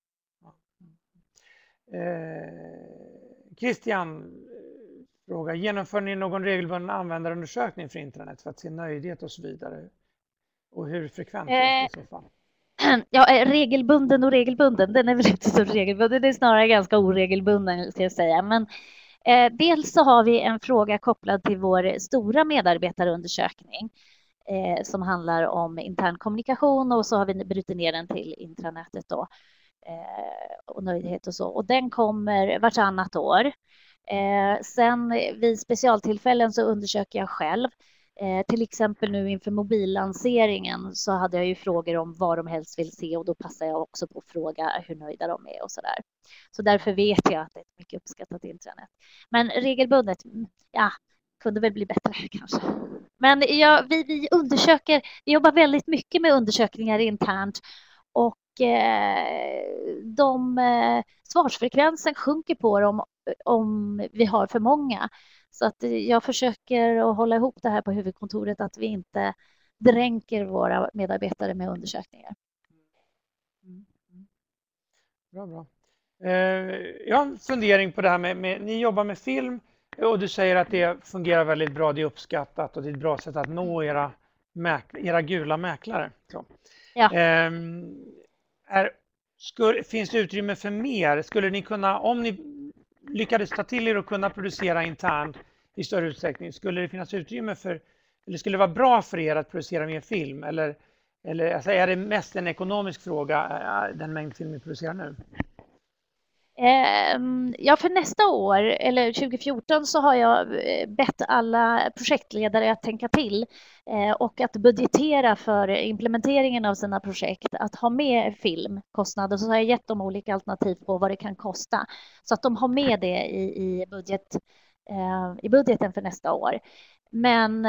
Eh, Christian eh, frågar, genomför ni någon regelbunden användarundersökning för internet för att se nöjdhet och så vidare? Och hur frekvent är det i så fall? Ja, regelbunden och regelbunden, den är väl inte så regelbunden, det är snarare ganska oregelbunden ska jag säga. Men eh, dels så har vi en fråga kopplad till vår stora medarbetarundersökning eh, som handlar om intern kommunikation och så har vi brutit ner den till intranätet då. Eh, och nöjdhet och så. Och den kommer vartannat år. Eh, sen vid specialtillfällen så undersöker jag själv. Eh, till exempel nu inför mobillanseringen så hade jag ju frågor om vad de helst vill se och då passar jag också på att fråga hur nöjda de är och så där. Så därför vet jag att det är ett mycket uppskattat intranät. Men regelbundet, ja, kunde väl bli bättre kanske. Men ja, vi, vi undersöker, vi jobbar väldigt mycket med undersökningar internt och de svarsfrekvensen sjunker på dem om vi har för många. Så att jag försöker att hålla ihop det här på huvudkontoret att vi inte dränker våra medarbetare med undersökningar. Bra, bra. Jag har en fundering på det här med, med, ni jobbar med film och du säger att det fungerar väldigt bra, det är uppskattat och det är ett bra sätt att nå era, mäk, era gula mäklare. Så. Ja. Ehm, är, skulle, finns det utrymme för mer? Skulle ni kunna, om ni lyckades ta till er och kunna producera internt i större utsträckning, skulle det finnas utrymme för, eller skulle det vara bra för er att producera mer film? Eller, eller alltså är det mest en ekonomisk fråga, den mängd film ni producerar nu? Ja, för nästa år, eller tjugo fjorton, så har jag bett alla projektledare att tänka till och att budgetera för implementeringen av sina projekt, att ha med filmkostnader. Så har jag gett dem olika alternativ på vad det kan kosta, så att de har med det i, i, budget, i budgeten för nästa år. Men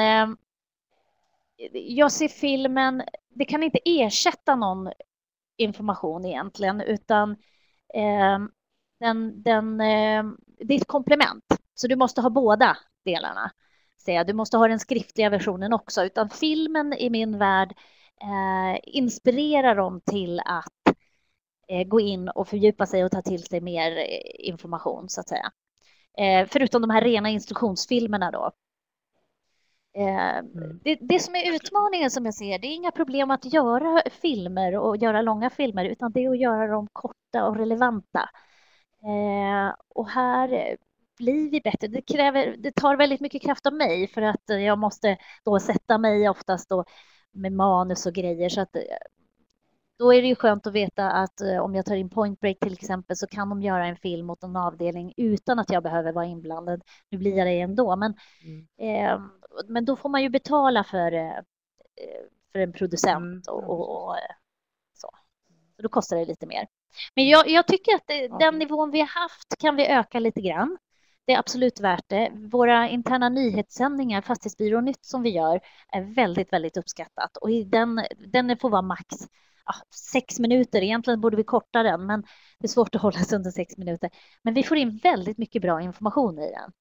jag ser filmen, det kan inte ersätta någon information egentligen, utan Den, den, det är ett komplement, så du måste ha båda delarna. Du måste ha den skriftliga versionen också, utan filmen i min värld eh, inspirera dem till att eh, gå in och fördjupa sig och ta till sig mer eh, information så att säga. Eh, förutom de här rena instruktionsfilmerna då. Eh, Mm. det, det som är utmaningen som jag ser, det är inga problem att göra filmer och göra långa filmer, utan det är att göra dem korta och relevanta. Eh, och här blir vi bättre. Det, kräver, det tar väldigt mycket kraft av mig för att jag måste då sätta mig oftast då med manus och grejer. Så att, då är det ju skönt att veta att om jag tar in Point Break till exempel så kan de göra en film åt en avdelning utan att jag behöver vara inblandad. Nu blir jag det ändå, men, Mm. eh, men då får man ju betala för, eh, för en producent Mm. och, och, och så. Så då kostar det lite mer. Men jag, jag tycker att det, den nivån vi har haft kan vi öka lite grann. Det är absolut värt det. Våra interna nyhetssändningar, Fastighetsbyrå Nytt som vi gör, är väldigt, väldigt uppskattat. Och i den, den får vara max ja, sex minuter. Egentligen borde vi korta den, men det är svårt att hålla sig under sex minuter. Men vi får in väldigt mycket bra information i den.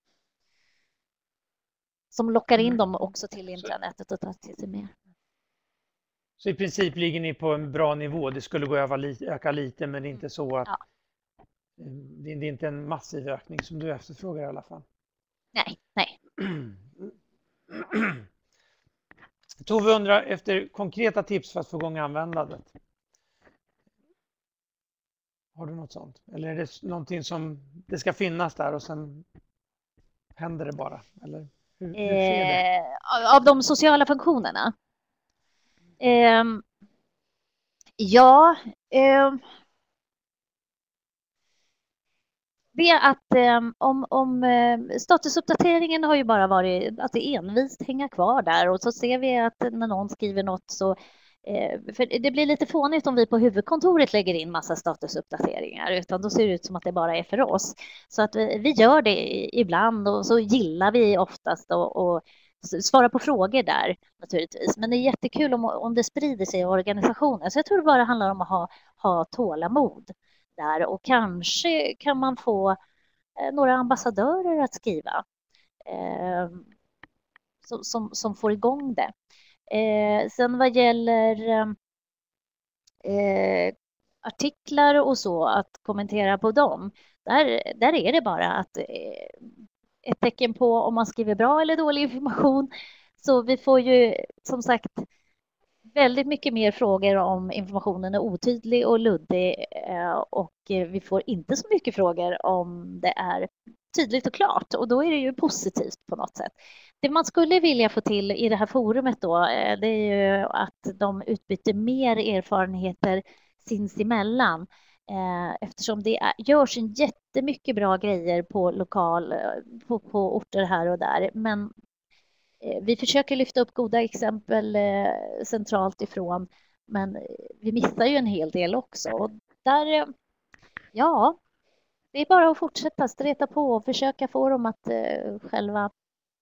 Som lockar in dem också till intranätet och tar till sig mer. Så i princip ligger ni på en bra nivå. Det skulle gå att öka lite, men det är inte så att Ja. det är inte en massiv ökning som du efterfrågar i alla fall. Nej, nej. Tove undrar efter konkreta tips för att få igång användandet. Har du något sånt? Eller är det någonting som det ska finnas där och sen händer det bara? Eller hur, hur sker det? Eh, av de sociala funktionerna? Eh, ja, eh, det är att eh, om, om eh, statusuppdateringen har ju bara varit att det envist hänga kvar där och så ser vi att när någon skriver något så eh, för det blir lite fånigt om vi på huvudkontoret lägger in massa statusuppdateringar, utan då ser det ut som att det bara är för oss. Så att vi, vi gör det ibland och så gillar vi oftast och, och svara på frågor där naturligtvis. Men det är jättekul om, om det sprider sig i organisationen. Så jag tror det bara handlar om att ha, ha tålamod där. Och kanske kan man få eh, några ambassadörer att skriva eh, som, som, som får igång det. Eh, sen vad gäller eh, artiklar och så, att kommentera på dem. Där, där är det bara att eh, ett tecken på om man skriver bra eller dålig information. Så vi får ju som sagt väldigt mycket mer frågor om informationen är otydlig och luddig och vi får inte så mycket frågor om det är tydligt och klart, och då är det ju positivt på något sätt. Det man skulle vilja få till i det här forumet då, det är ju att de utbyter mer erfarenheter sinsemellan. Eftersom det är, görs en jättemycket bra grejer på lokal, på, på orter här och där. Men vi försöker lyfta upp goda exempel centralt ifrån. Men vi missar ju en hel del också. Och där, ja, det är bara att fortsätta streta på och försöka få dem att själva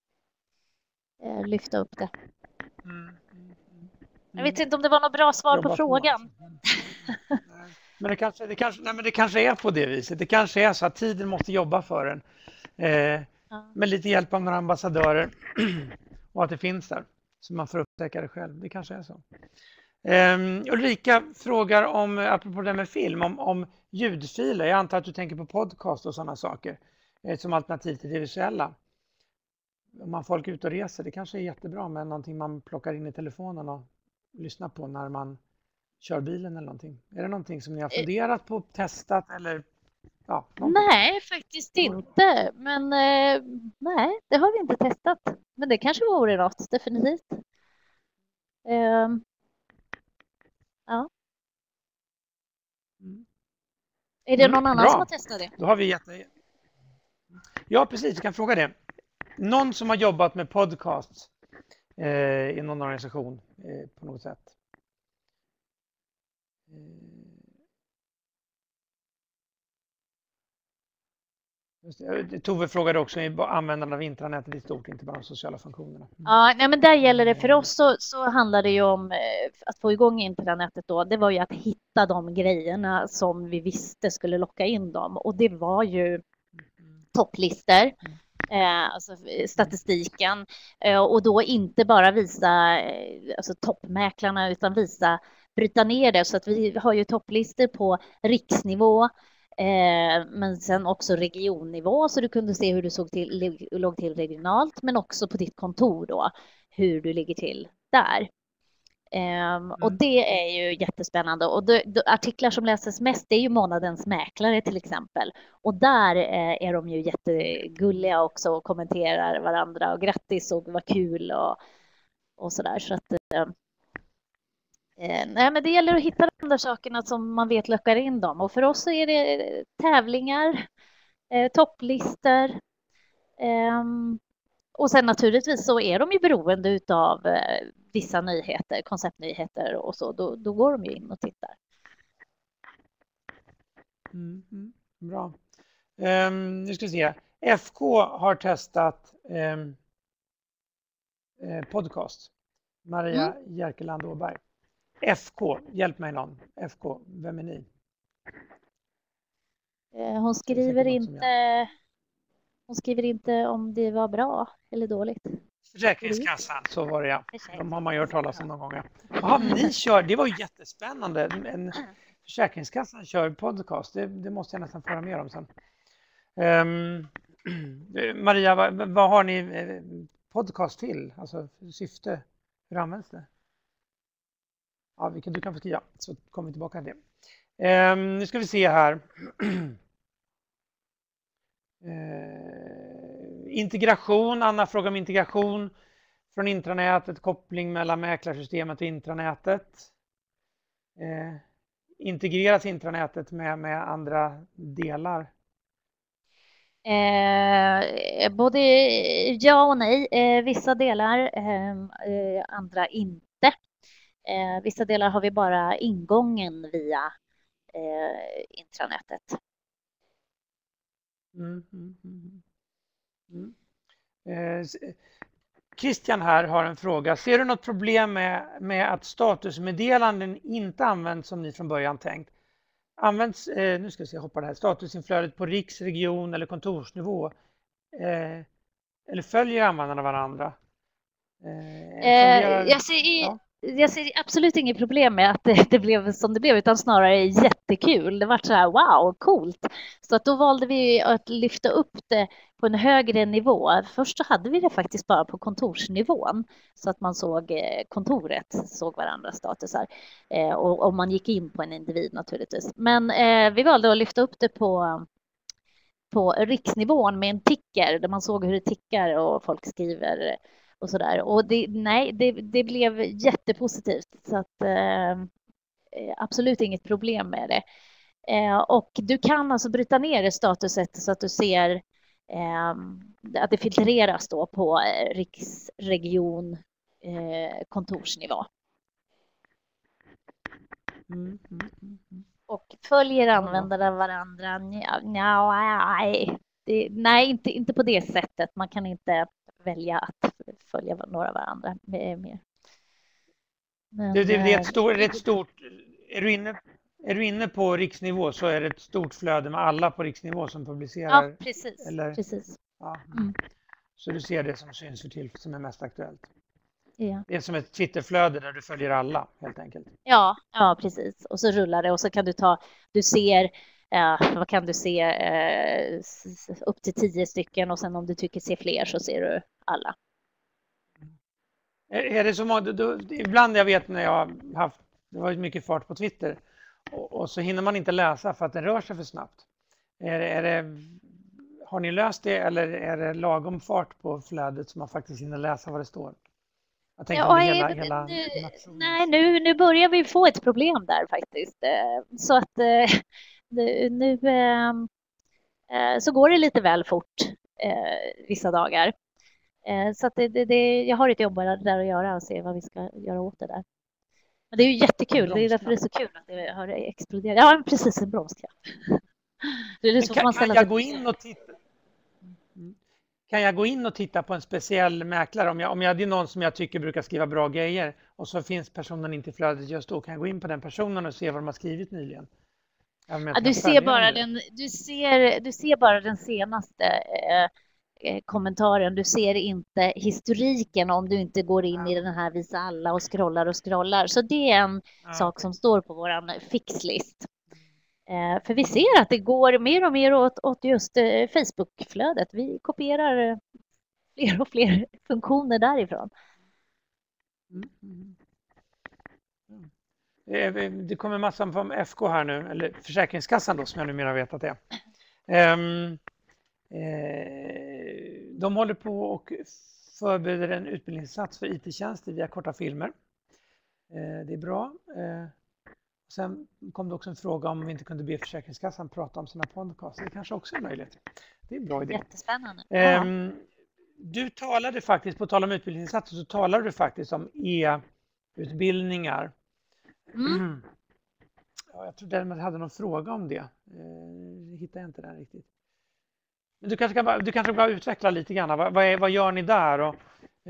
lyfta upp det. Mm, mm, mm. Jag vet inte om det var något bra svar Jobba på frågan. På. Men det kanske, det, kanske, nej, men det kanske är på det viset. Det kanske är så att tiden måste jobba för en. Eh, Ja. Med lite hjälp av några ambassadörer. Och att det finns där. Så man får upptäcka det själv. Det kanske är så. Eh, Ulrika frågar om, apropå det med film, om, om ljudfiler. Jag antar att du tänker på podcast och sådana saker. Eh, som alternativ till det visuella. Om man folk ut och reser. Det kanske är jättebra med någonting man plockar in i telefonen och lyssnar på när man kör bilen eller någonting. Är det någonting som ni har funderat på, testat eller ja, Nej, faktiskt inte. Men eh, nej, det har vi inte testat. Men det kanske vore något, definitivt. Eh, ja. Mm. Är det Mm, någon annan bra. som har testat det? Då har vi jätte... Ja, precis. Jag kan fråga det. Någon som har jobbat med podcast eh, i någon organisation eh, på något sätt. Just det. Tove frågade också om användandet av intranätet i stort, inte bara de sociala funktionerna. Mm. Ja, nej, men där gäller det för oss så, så handlar det ju om eh, att få igång intranätet då. Det var ju att hitta de grejerna som vi visste skulle locka in dem. Och det var ju topplistor. eh, alltså statistiken, eh, och då inte bara visa eh, alltså toppmäklarna utan visa, bryta ner det så att vi har ju topplistor på riksnivå, eh, men sen också regionnivå så du kunde se hur du såg till, låg till regionalt, men också på ditt kontor då hur du ligger till där. Um, mm. Och det är ju jättespännande. Och de, de artiklar som läses mest det är ju månadens mäklare till exempel. Och där eh, är de ju jättegulliga också och kommenterar varandra och grattis och vad kul och, och sådär. Så att eh, eh, nej, men det gäller att hitta de där sakerna som man vet lockar in dem. Och för oss så är det tävlingar, eh, topplistor. Eh, och sen naturligtvis så är de ju beroende utav eh, vissa nyheter, konceptnyheter och så, då, då går de ju in och tittar. Mm, mm, bra. Um, nu ska vi se. F K har testat um, eh, podcast. Maria mm. Jerkeland Åberg. F K, hjälp mig någon. F K, vem är ni? Eh, hon skriver inte hon skriver inte om det var bra eller dåligt. Försäkringskassan, så var det ja. De har man ju hört talas om någon gång. Jaha, ni kör, det var ju jättespännande. En, Försäkringskassan kör podcast, det, det måste jag nästan föra mer om sen. Um, Maria, vad, vad har ni podcast till? Alltså syfte, hur används det? Ja, vilket du kan få skriva, så kommer vi tillbaka till det. Um, nu ska vi se här. Uh, integration, Anna frågar om integration från intranätet, koppling mellan mäklarsystemet och intranätet. Uh, integreras intranätet med, med andra delar? Eh, både ja och nej. Eh, vissa delar, eh, andra inte. Eh, vissa delar har vi bara ingången via eh, intranätet. Mm, mm, mm, mm. Eh, Christian här har en fråga. Ser du något problem med, med att statusmeddelanden inte används som ni från början tänkt? Används, eh, nu ska vi se, hoppa det här, statusinflödet på riks-, region eller kontorsnivå? Eh, eller följer användarna varandra? Eh, fungerar, jag, ser i, ja. jag ser absolut inget problem med att det, det blev som det blev, utan snarare jättekul. Det var så här, wow, coolt. Så att då valde vi att lyfta upp det på en högre nivå. Först så hade vi det faktiskt bara på kontorsnivån så att man såg kontoret, såg varandras statusar. Eh, och om man gick in på en individ naturligtvis. Men eh, vi valde att lyfta upp det på, på riksnivån med en ticker där man såg hur det tickar och folk skriver och så där. Och det, nej, det, det blev jättepositivt. Så att eh, absolut inget problem med det. Eh, och du kan alltså bryta ner statuset så att du ser eh, att det filtreras då på riks-, region, eh, kontorsnivå. Mm, mm, mm. Och följer användare varandra? Nja, nja, nej, det, nej inte, inte på det sättet. Man kan inte välja att följa några varandra mer. Men, det, det, det är ett stort, det är ett stort är, du inne, är du inne på riksnivå så är det ett stort flöde med alla på riksnivå som publicerar. Ja, precis. Eller, precis. Ja, mm. Så du ser det som syns för tillfället som är mest aktuellt. Ja. Det är som ett Twitterflöde där du följer alla helt enkelt. Ja, ja precis. Och så rullar det och så kan du ta, du ser Uh, vad kan du se? Uh, upp till tio stycken och sen om du tycker se fler så ser du alla. Är, är det så många, då, ibland jag vet när jag har haft, det var mycket fart på Twitter och, och så hinner man inte läsa för att den rör sig för snabbt. Är, är det, har ni löst det eller är det lagom fart på flödet så man faktiskt hinner läsa vad det står? Jag tänker ja, hela, nu, hela nej, nu, nu börjar vi få ett problem där faktiskt. Så att Nu, nu eh, så går det lite väl fort eh, vissa dagar. Eh, så att det, det, det, jag har ett jobb där att göra och se vad vi ska göra åt det där. Men det är ju jättekul. Det är därför det är så kul att det har exploderat. Ja, precis, en bromsknapp. Det är så kan, man kan jag gå in och titta? Kan jag gå in och titta på en speciell mäklare om jag om jag hade någon som jag tycker brukar skriva bra grejer och så finns personen inte i flödet just då, kan jag gå in på den personen och se vad de har skrivit nyligen? Ja, du ser bara den du ser du ser bara den senaste eh, eh, kommentaren. Du ser inte historiken om du inte går in i den här visa alla och scrollar och scrollar. Så det är en Ja. sak som står på våran fixlist. Eh, för vi ser att det går mer och mer åt, åt just eh, Facebook-flödet. Vi kopierar eh, fler och fler funktioner därifrån. Mm, mm. Mm. Det kommer massor från F K här nu, eller Försäkringskassan då, som jag numera vet att det är. Um, eh, de håller på och förbereder en utbildningsinsats för I T-tjänster via korta filmer. Eh, det är bra. Eh, sen kom det också en fråga om vi inte kunde be Försäkringskassan prata om sina podcasts. Det kanske också är möjligt. Det är en bra idé. Jättespännande. Um, du talade faktiskt, på tal om utbildningsinsatser, så talade du faktiskt om e-utbildningar. Mm. Ja, jag tror att jag hade någon fråga om det. Eh, hittar jag inte den riktigt. Men du kanske kan bara, du kanske bara utveckla lite grann. Vad, vad, är, vad gör ni där? Och,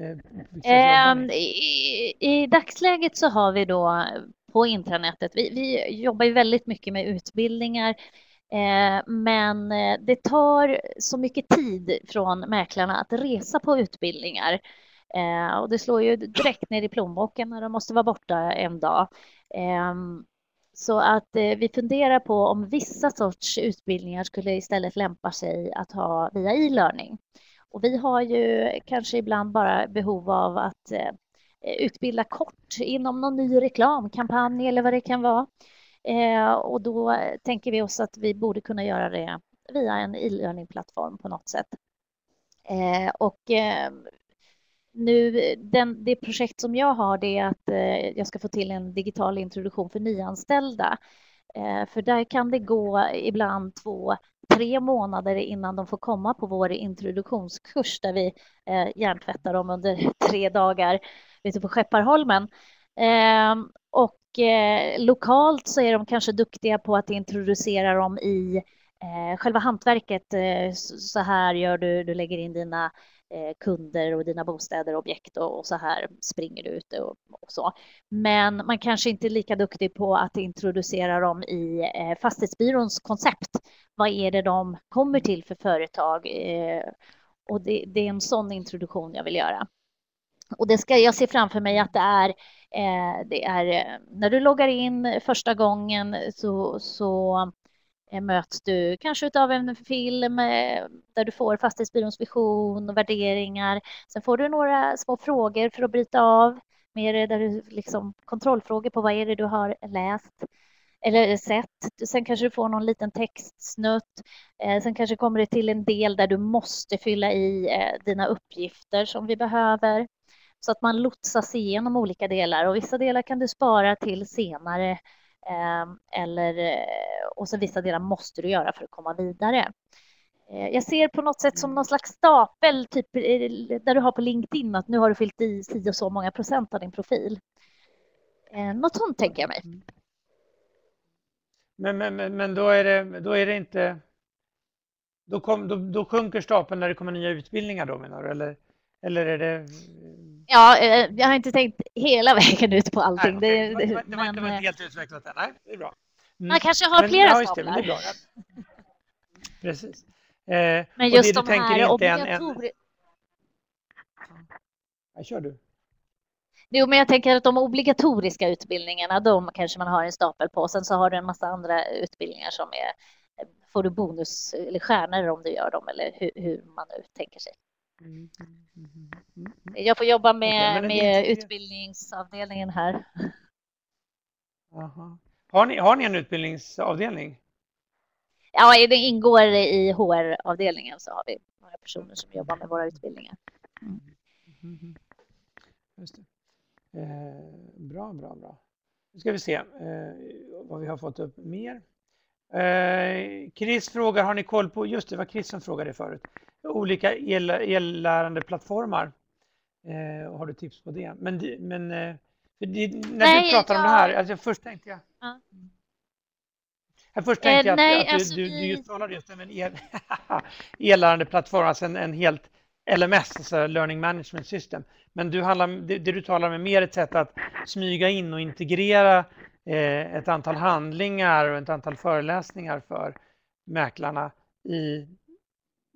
eh, um, i, I dagsläget så har vi då på intranätet, vi, vi jobbar ju väldigt mycket med utbildningar. Eh, men det tar så mycket tid från mäklarna att resa på utbildningar. Eh, och det slår ju direkt ner i plånboken när de måste vara borta en dag. Eh, så att eh, vi funderar på om vissa sorts utbildningar skulle istället lämpa sig att ha via e-learning. Och vi har ju kanske ibland bara behov av att eh, utbilda kort inom någon ny reklamkampanj eller vad det kan vara. Eh, och då tänker vi oss att vi borde kunna göra det via en e-learning-plattform på något sätt. Eh, och eh, nu, den, det projekt som jag har, det är att eh, jag ska få till en digital introduktion för nyanställda. Eh, för där kan det gå ibland två, tre månader innan de får komma på vår introduktionskurs där vi eh, hjärntvättar dem under tre dagar ute på Skepparholmen. Eh, och eh, lokalt så är de kanske duktiga på att introducera dem i eh, själva hantverket. Eh, så här gör du, du lägger in dina eh, kunder och dina bostäder och objekt och, och så här springer du ute och, och så. Men man kanske inte är lika duktig på att introducera dem i eh, fastighetsbyråns koncept. Vad är det de kommer till för företag? Eh, och det, det är en sån introduktion jag vill göra. Och det ska jag se framför mig att det är, eh, det är när du loggar in första gången så, så eh, möts du kanske av en film eh, där du får fastighetsbyråns vision och värderingar. Sen får du några små frågor för att bryta av. Mer där du liksom kontrollfrågor på vad är det du har läst eller sett. Sen kanske du får någon liten textsnutt. Eh, sen kanske kommer det till en del där du måste fylla i eh, dina uppgifter som vi behöver. Så att man lotsas igenom olika delar och vissa delar kan du spara till senare eh, eller, och så vissa delar måste du göra för att komma vidare. Eh, jag ser på något sätt som någon slags stapel typ, där du har på LinkedIn att nu har du fyllt i si och så många procent av din profil. Eh, något sånt tänker jag mig. Men, men, men, men då, är det, då är det inte... Då, kom, då, då sjunker stapeln när det kommer nya utbildningar då, menar du? Eller, eller är det... Ja, jag har inte tänkt hela vägen ut på allting. Nej, okay. det, det, var, det, var, men, det var inte helt utvecklat än. Nej, det är bra. Mm. Man kanske har men, flera ja, staplar. Det, det är bra. Precis. Eh, men just och det de här obligatoriska... Ja, kör du. Jo, men jag tänker att de obligatoriska utbildningarna, de kanske man har en stapel på. Sen så har du en massa andra utbildningar som är, får du bonus eller stjärnor om du gör dem eller hur, hur man nu tänker sig. Mm, mm, mm, mm, mm. Jag får jobba med, okay, med inte... utbildningsavdelningen här. Aha. Har ni, har ni en utbildningsavdelning? Ja, det ingår i H R-avdelningen så har vi några personer som jobbar med våra utbildningar. Mm. Mm, mm. Just det. Eh, bra, bra, bra. Nu ska vi se eh, vad vi har fått upp mer. Eh, Chris frågar, har ni koll på, just det var Chris som frågade förut, olika el, ellärande plattformar. Eh, har du tips på det? Men, men eh, det, när nej, du pratar jag... om det här, alltså först tänkte jag... Ja. Jag först tänkte eh, jag att, nej, att alltså du, du, du talade just om en el, ellärande plattform, alltså en, en helt L M S, alltså Learning Management System. Men du handlar, det, det du talar om är mer ett sätt att smyga in och integrera eh, ett antal handlingar och ett antal föreläsningar för mäklarna i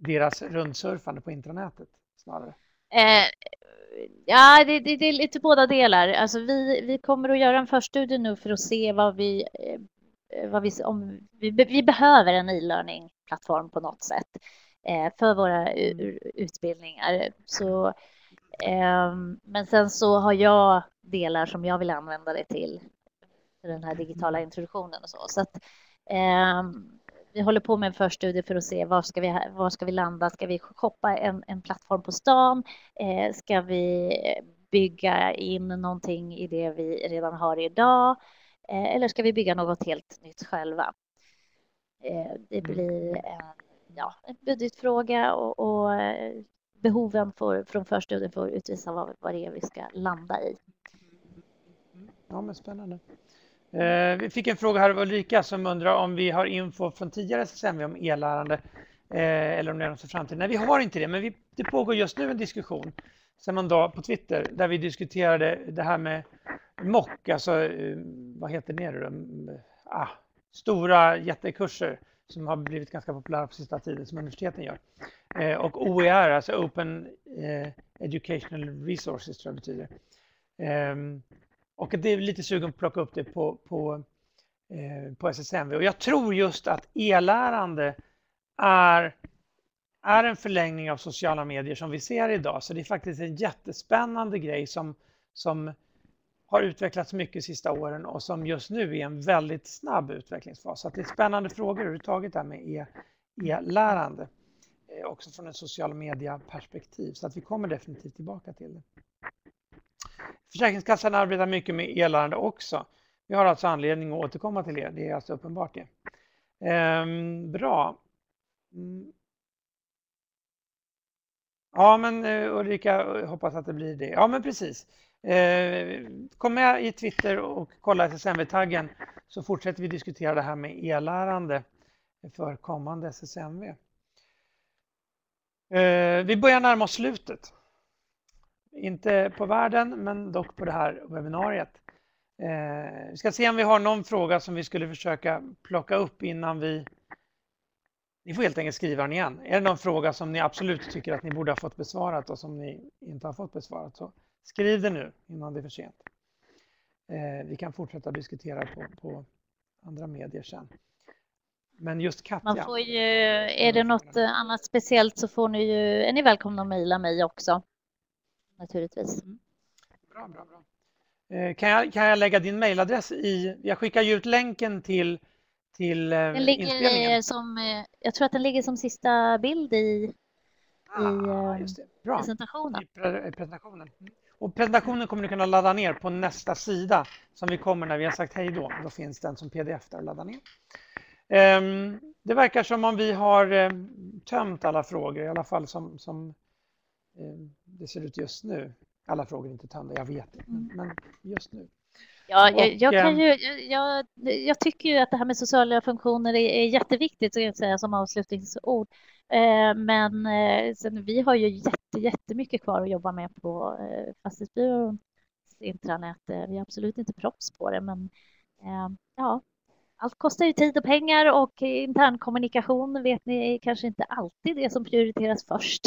deras rundsurfande på intranätet snarare? Eh, ja, det, det, det är lite båda delar. Alltså vi, vi kommer att göra en förstudie nu för att se vad vi, eh, vad vi, om vi, vi behöver en e-learning-plattform på något sätt eh, för våra u, utbildningar. Så, eh, men sen så har jag delar som jag vill använda det till för den här digitala introduktionen och så. Så att, eh, vi håller på med en förstudie för att se var ska vi, var ska vi landa. Ska vi shoppa en, en plattform på stan? Eh, ska vi bygga in någonting i det vi redan har idag? Eh, eller ska vi bygga något helt nytt själva? Eh, det blir en, ja, en budgetfråga och, och behoven för, från förstudien får utvisa vad, vad det är vi ska landa i. Ja, men spännande. Eh, vi fick en fråga här av Ulrika som undrar om vi har info från tidigare S S M V om e-lärande eh, eller om det är något för framtiden. Nej, vi har inte det, men vi, det pågår just nu en diskussion sedan någon dag på Twitter där vi diskuterade det här med M O C, alltså eh, vad heter det nu? Ah, stora jättekurser som har blivit ganska populära på sista tiden som universiteten gör. Eh, och O E R, alltså Open eh, Educational Resources tror jag betyder. Eh, Och det är lite sugen att plocka upp det på, på, eh, på S S M V. Och jag tror just att e-lärande är, är en förlängning av sociala medier som vi ser idag. Så det är faktiskt en jättespännande grej som, som har utvecklats mycket de sista åren och som just nu är en väldigt snabb utvecklingsfas. Så att det är spännande frågor överhuvudtaget där med e, e-lärande. Eh, också från en social media-perspektiv. Så att vi kommer definitivt tillbaka till det. Försäkringskassan arbetar mycket med e-lärande också. Vi har alltså anledning att återkomma till det. Det är alltså uppenbart det. Ehm, bra. Mm. Ja, men Ulrika hoppas att det blir det. Ja, men precis. Ehm, kom med i Twitter och kolla S S M V-taggen så fortsätter vi diskutera det här med e-lärande för kommande S S M V. Ehm, vi börjar närma oss slutet. Inte på världen, men dock på det här webbinariet. Eh, vi ska se om vi har någon fråga som vi skulle försöka plocka upp innan vi... Ni får helt enkelt skriva den igen. Är det någon fråga som ni absolut tycker att ni borde ha fått besvarat och som ni inte har fått besvarat, så skriv det nu innan det är för sent. Eh, vi kan fortsätta diskutera på, på andra medier sen. Men just Katja... Man får ju, är det något annat speciellt så får ni ju, är ni välkomna att mejla mig också. Naturligtvis. Mm. Bra, bra, bra. Eh, kan, jag, kan jag lägga din mejladress i... Jag skickar ju ut länken till, till eh, den ligger inspelningen. Som, jag tror att den ligger som sista bild i, ah, i just det. Bra. presentationen. I pre, i presentationen. Och presentationen kommer du kunna ladda ner på nästa sida som vi kommer när vi har sagt hej då. Då finns den som pdf där att ladda ner. Eh, det verkar som om vi har eh, tömt alla frågor, i alla fall som... som det ser ut just nu. Alla frågor är inte tömda, jag vet det. Men, men just nu. Ja, jag, jag, kan ju, jag, jag tycker ju att det här med sociala funktioner är, är jätteviktigt, så jag säga, som avslutningsord. Men sen, vi har ju jätte, jättemycket kvar att jobba med på Fastighetsbyråns intranät. Vi är absolut inte proffs på det, men ja, allt kostar ju tid och pengar, och intern kommunikation vet ni kanske inte alltid det som prioriteras först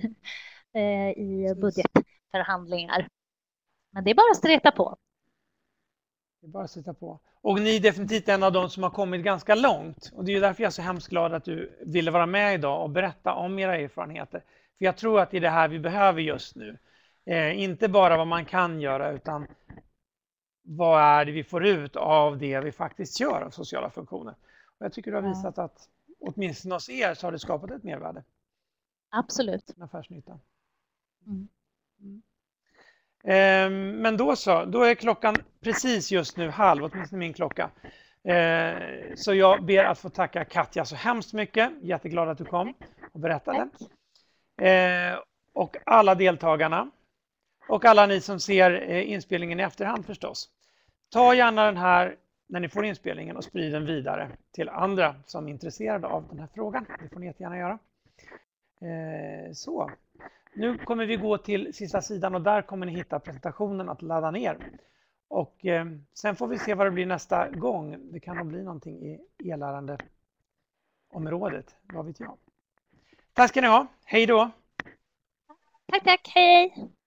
i budgetförhandlingar. Men det är bara att streta på. Det är bara att streta på. Och ni är definitivt en av de som har kommit ganska långt. Och det är ju därför jag är så hemskt glad att du ville vara med idag och berätta om era erfarenheter. För jag tror att det är det här vi behöver just nu. Eh, inte bara vad man kan göra, utan vad är det vi får ut av det vi faktiskt gör av sociala funktioner. Och jag tycker du har visat ja. att åtminstone hos er så har det skapat ett mervärde. Absolut. En affärsnytta. Mm. Mm. Eh, men då så, då är klockan precis just nu halv, åtminstone min klocka. Eh, så jag ber att få tacka Katja så hemskt mycket. Jätteglad att du kom och berättade. Eh, och alla deltagarna. Och alla ni som ser eh, inspelningen i efterhand förstås. Ta gärna den här när ni får inspelningen och sprid den vidare till andra som är intresserade av den här frågan. Det får ni jättegärna göra. Eh, så. Nu kommer vi gå till sista sidan och där kommer ni hitta presentationen att ladda ner. Och eh, sen får vi se vad det blir nästa gång. Det kan nog bli någonting i e-lärande området, vad vet jag. Tack ska ni ha. Hej då. Tack, tack. Hej, hej.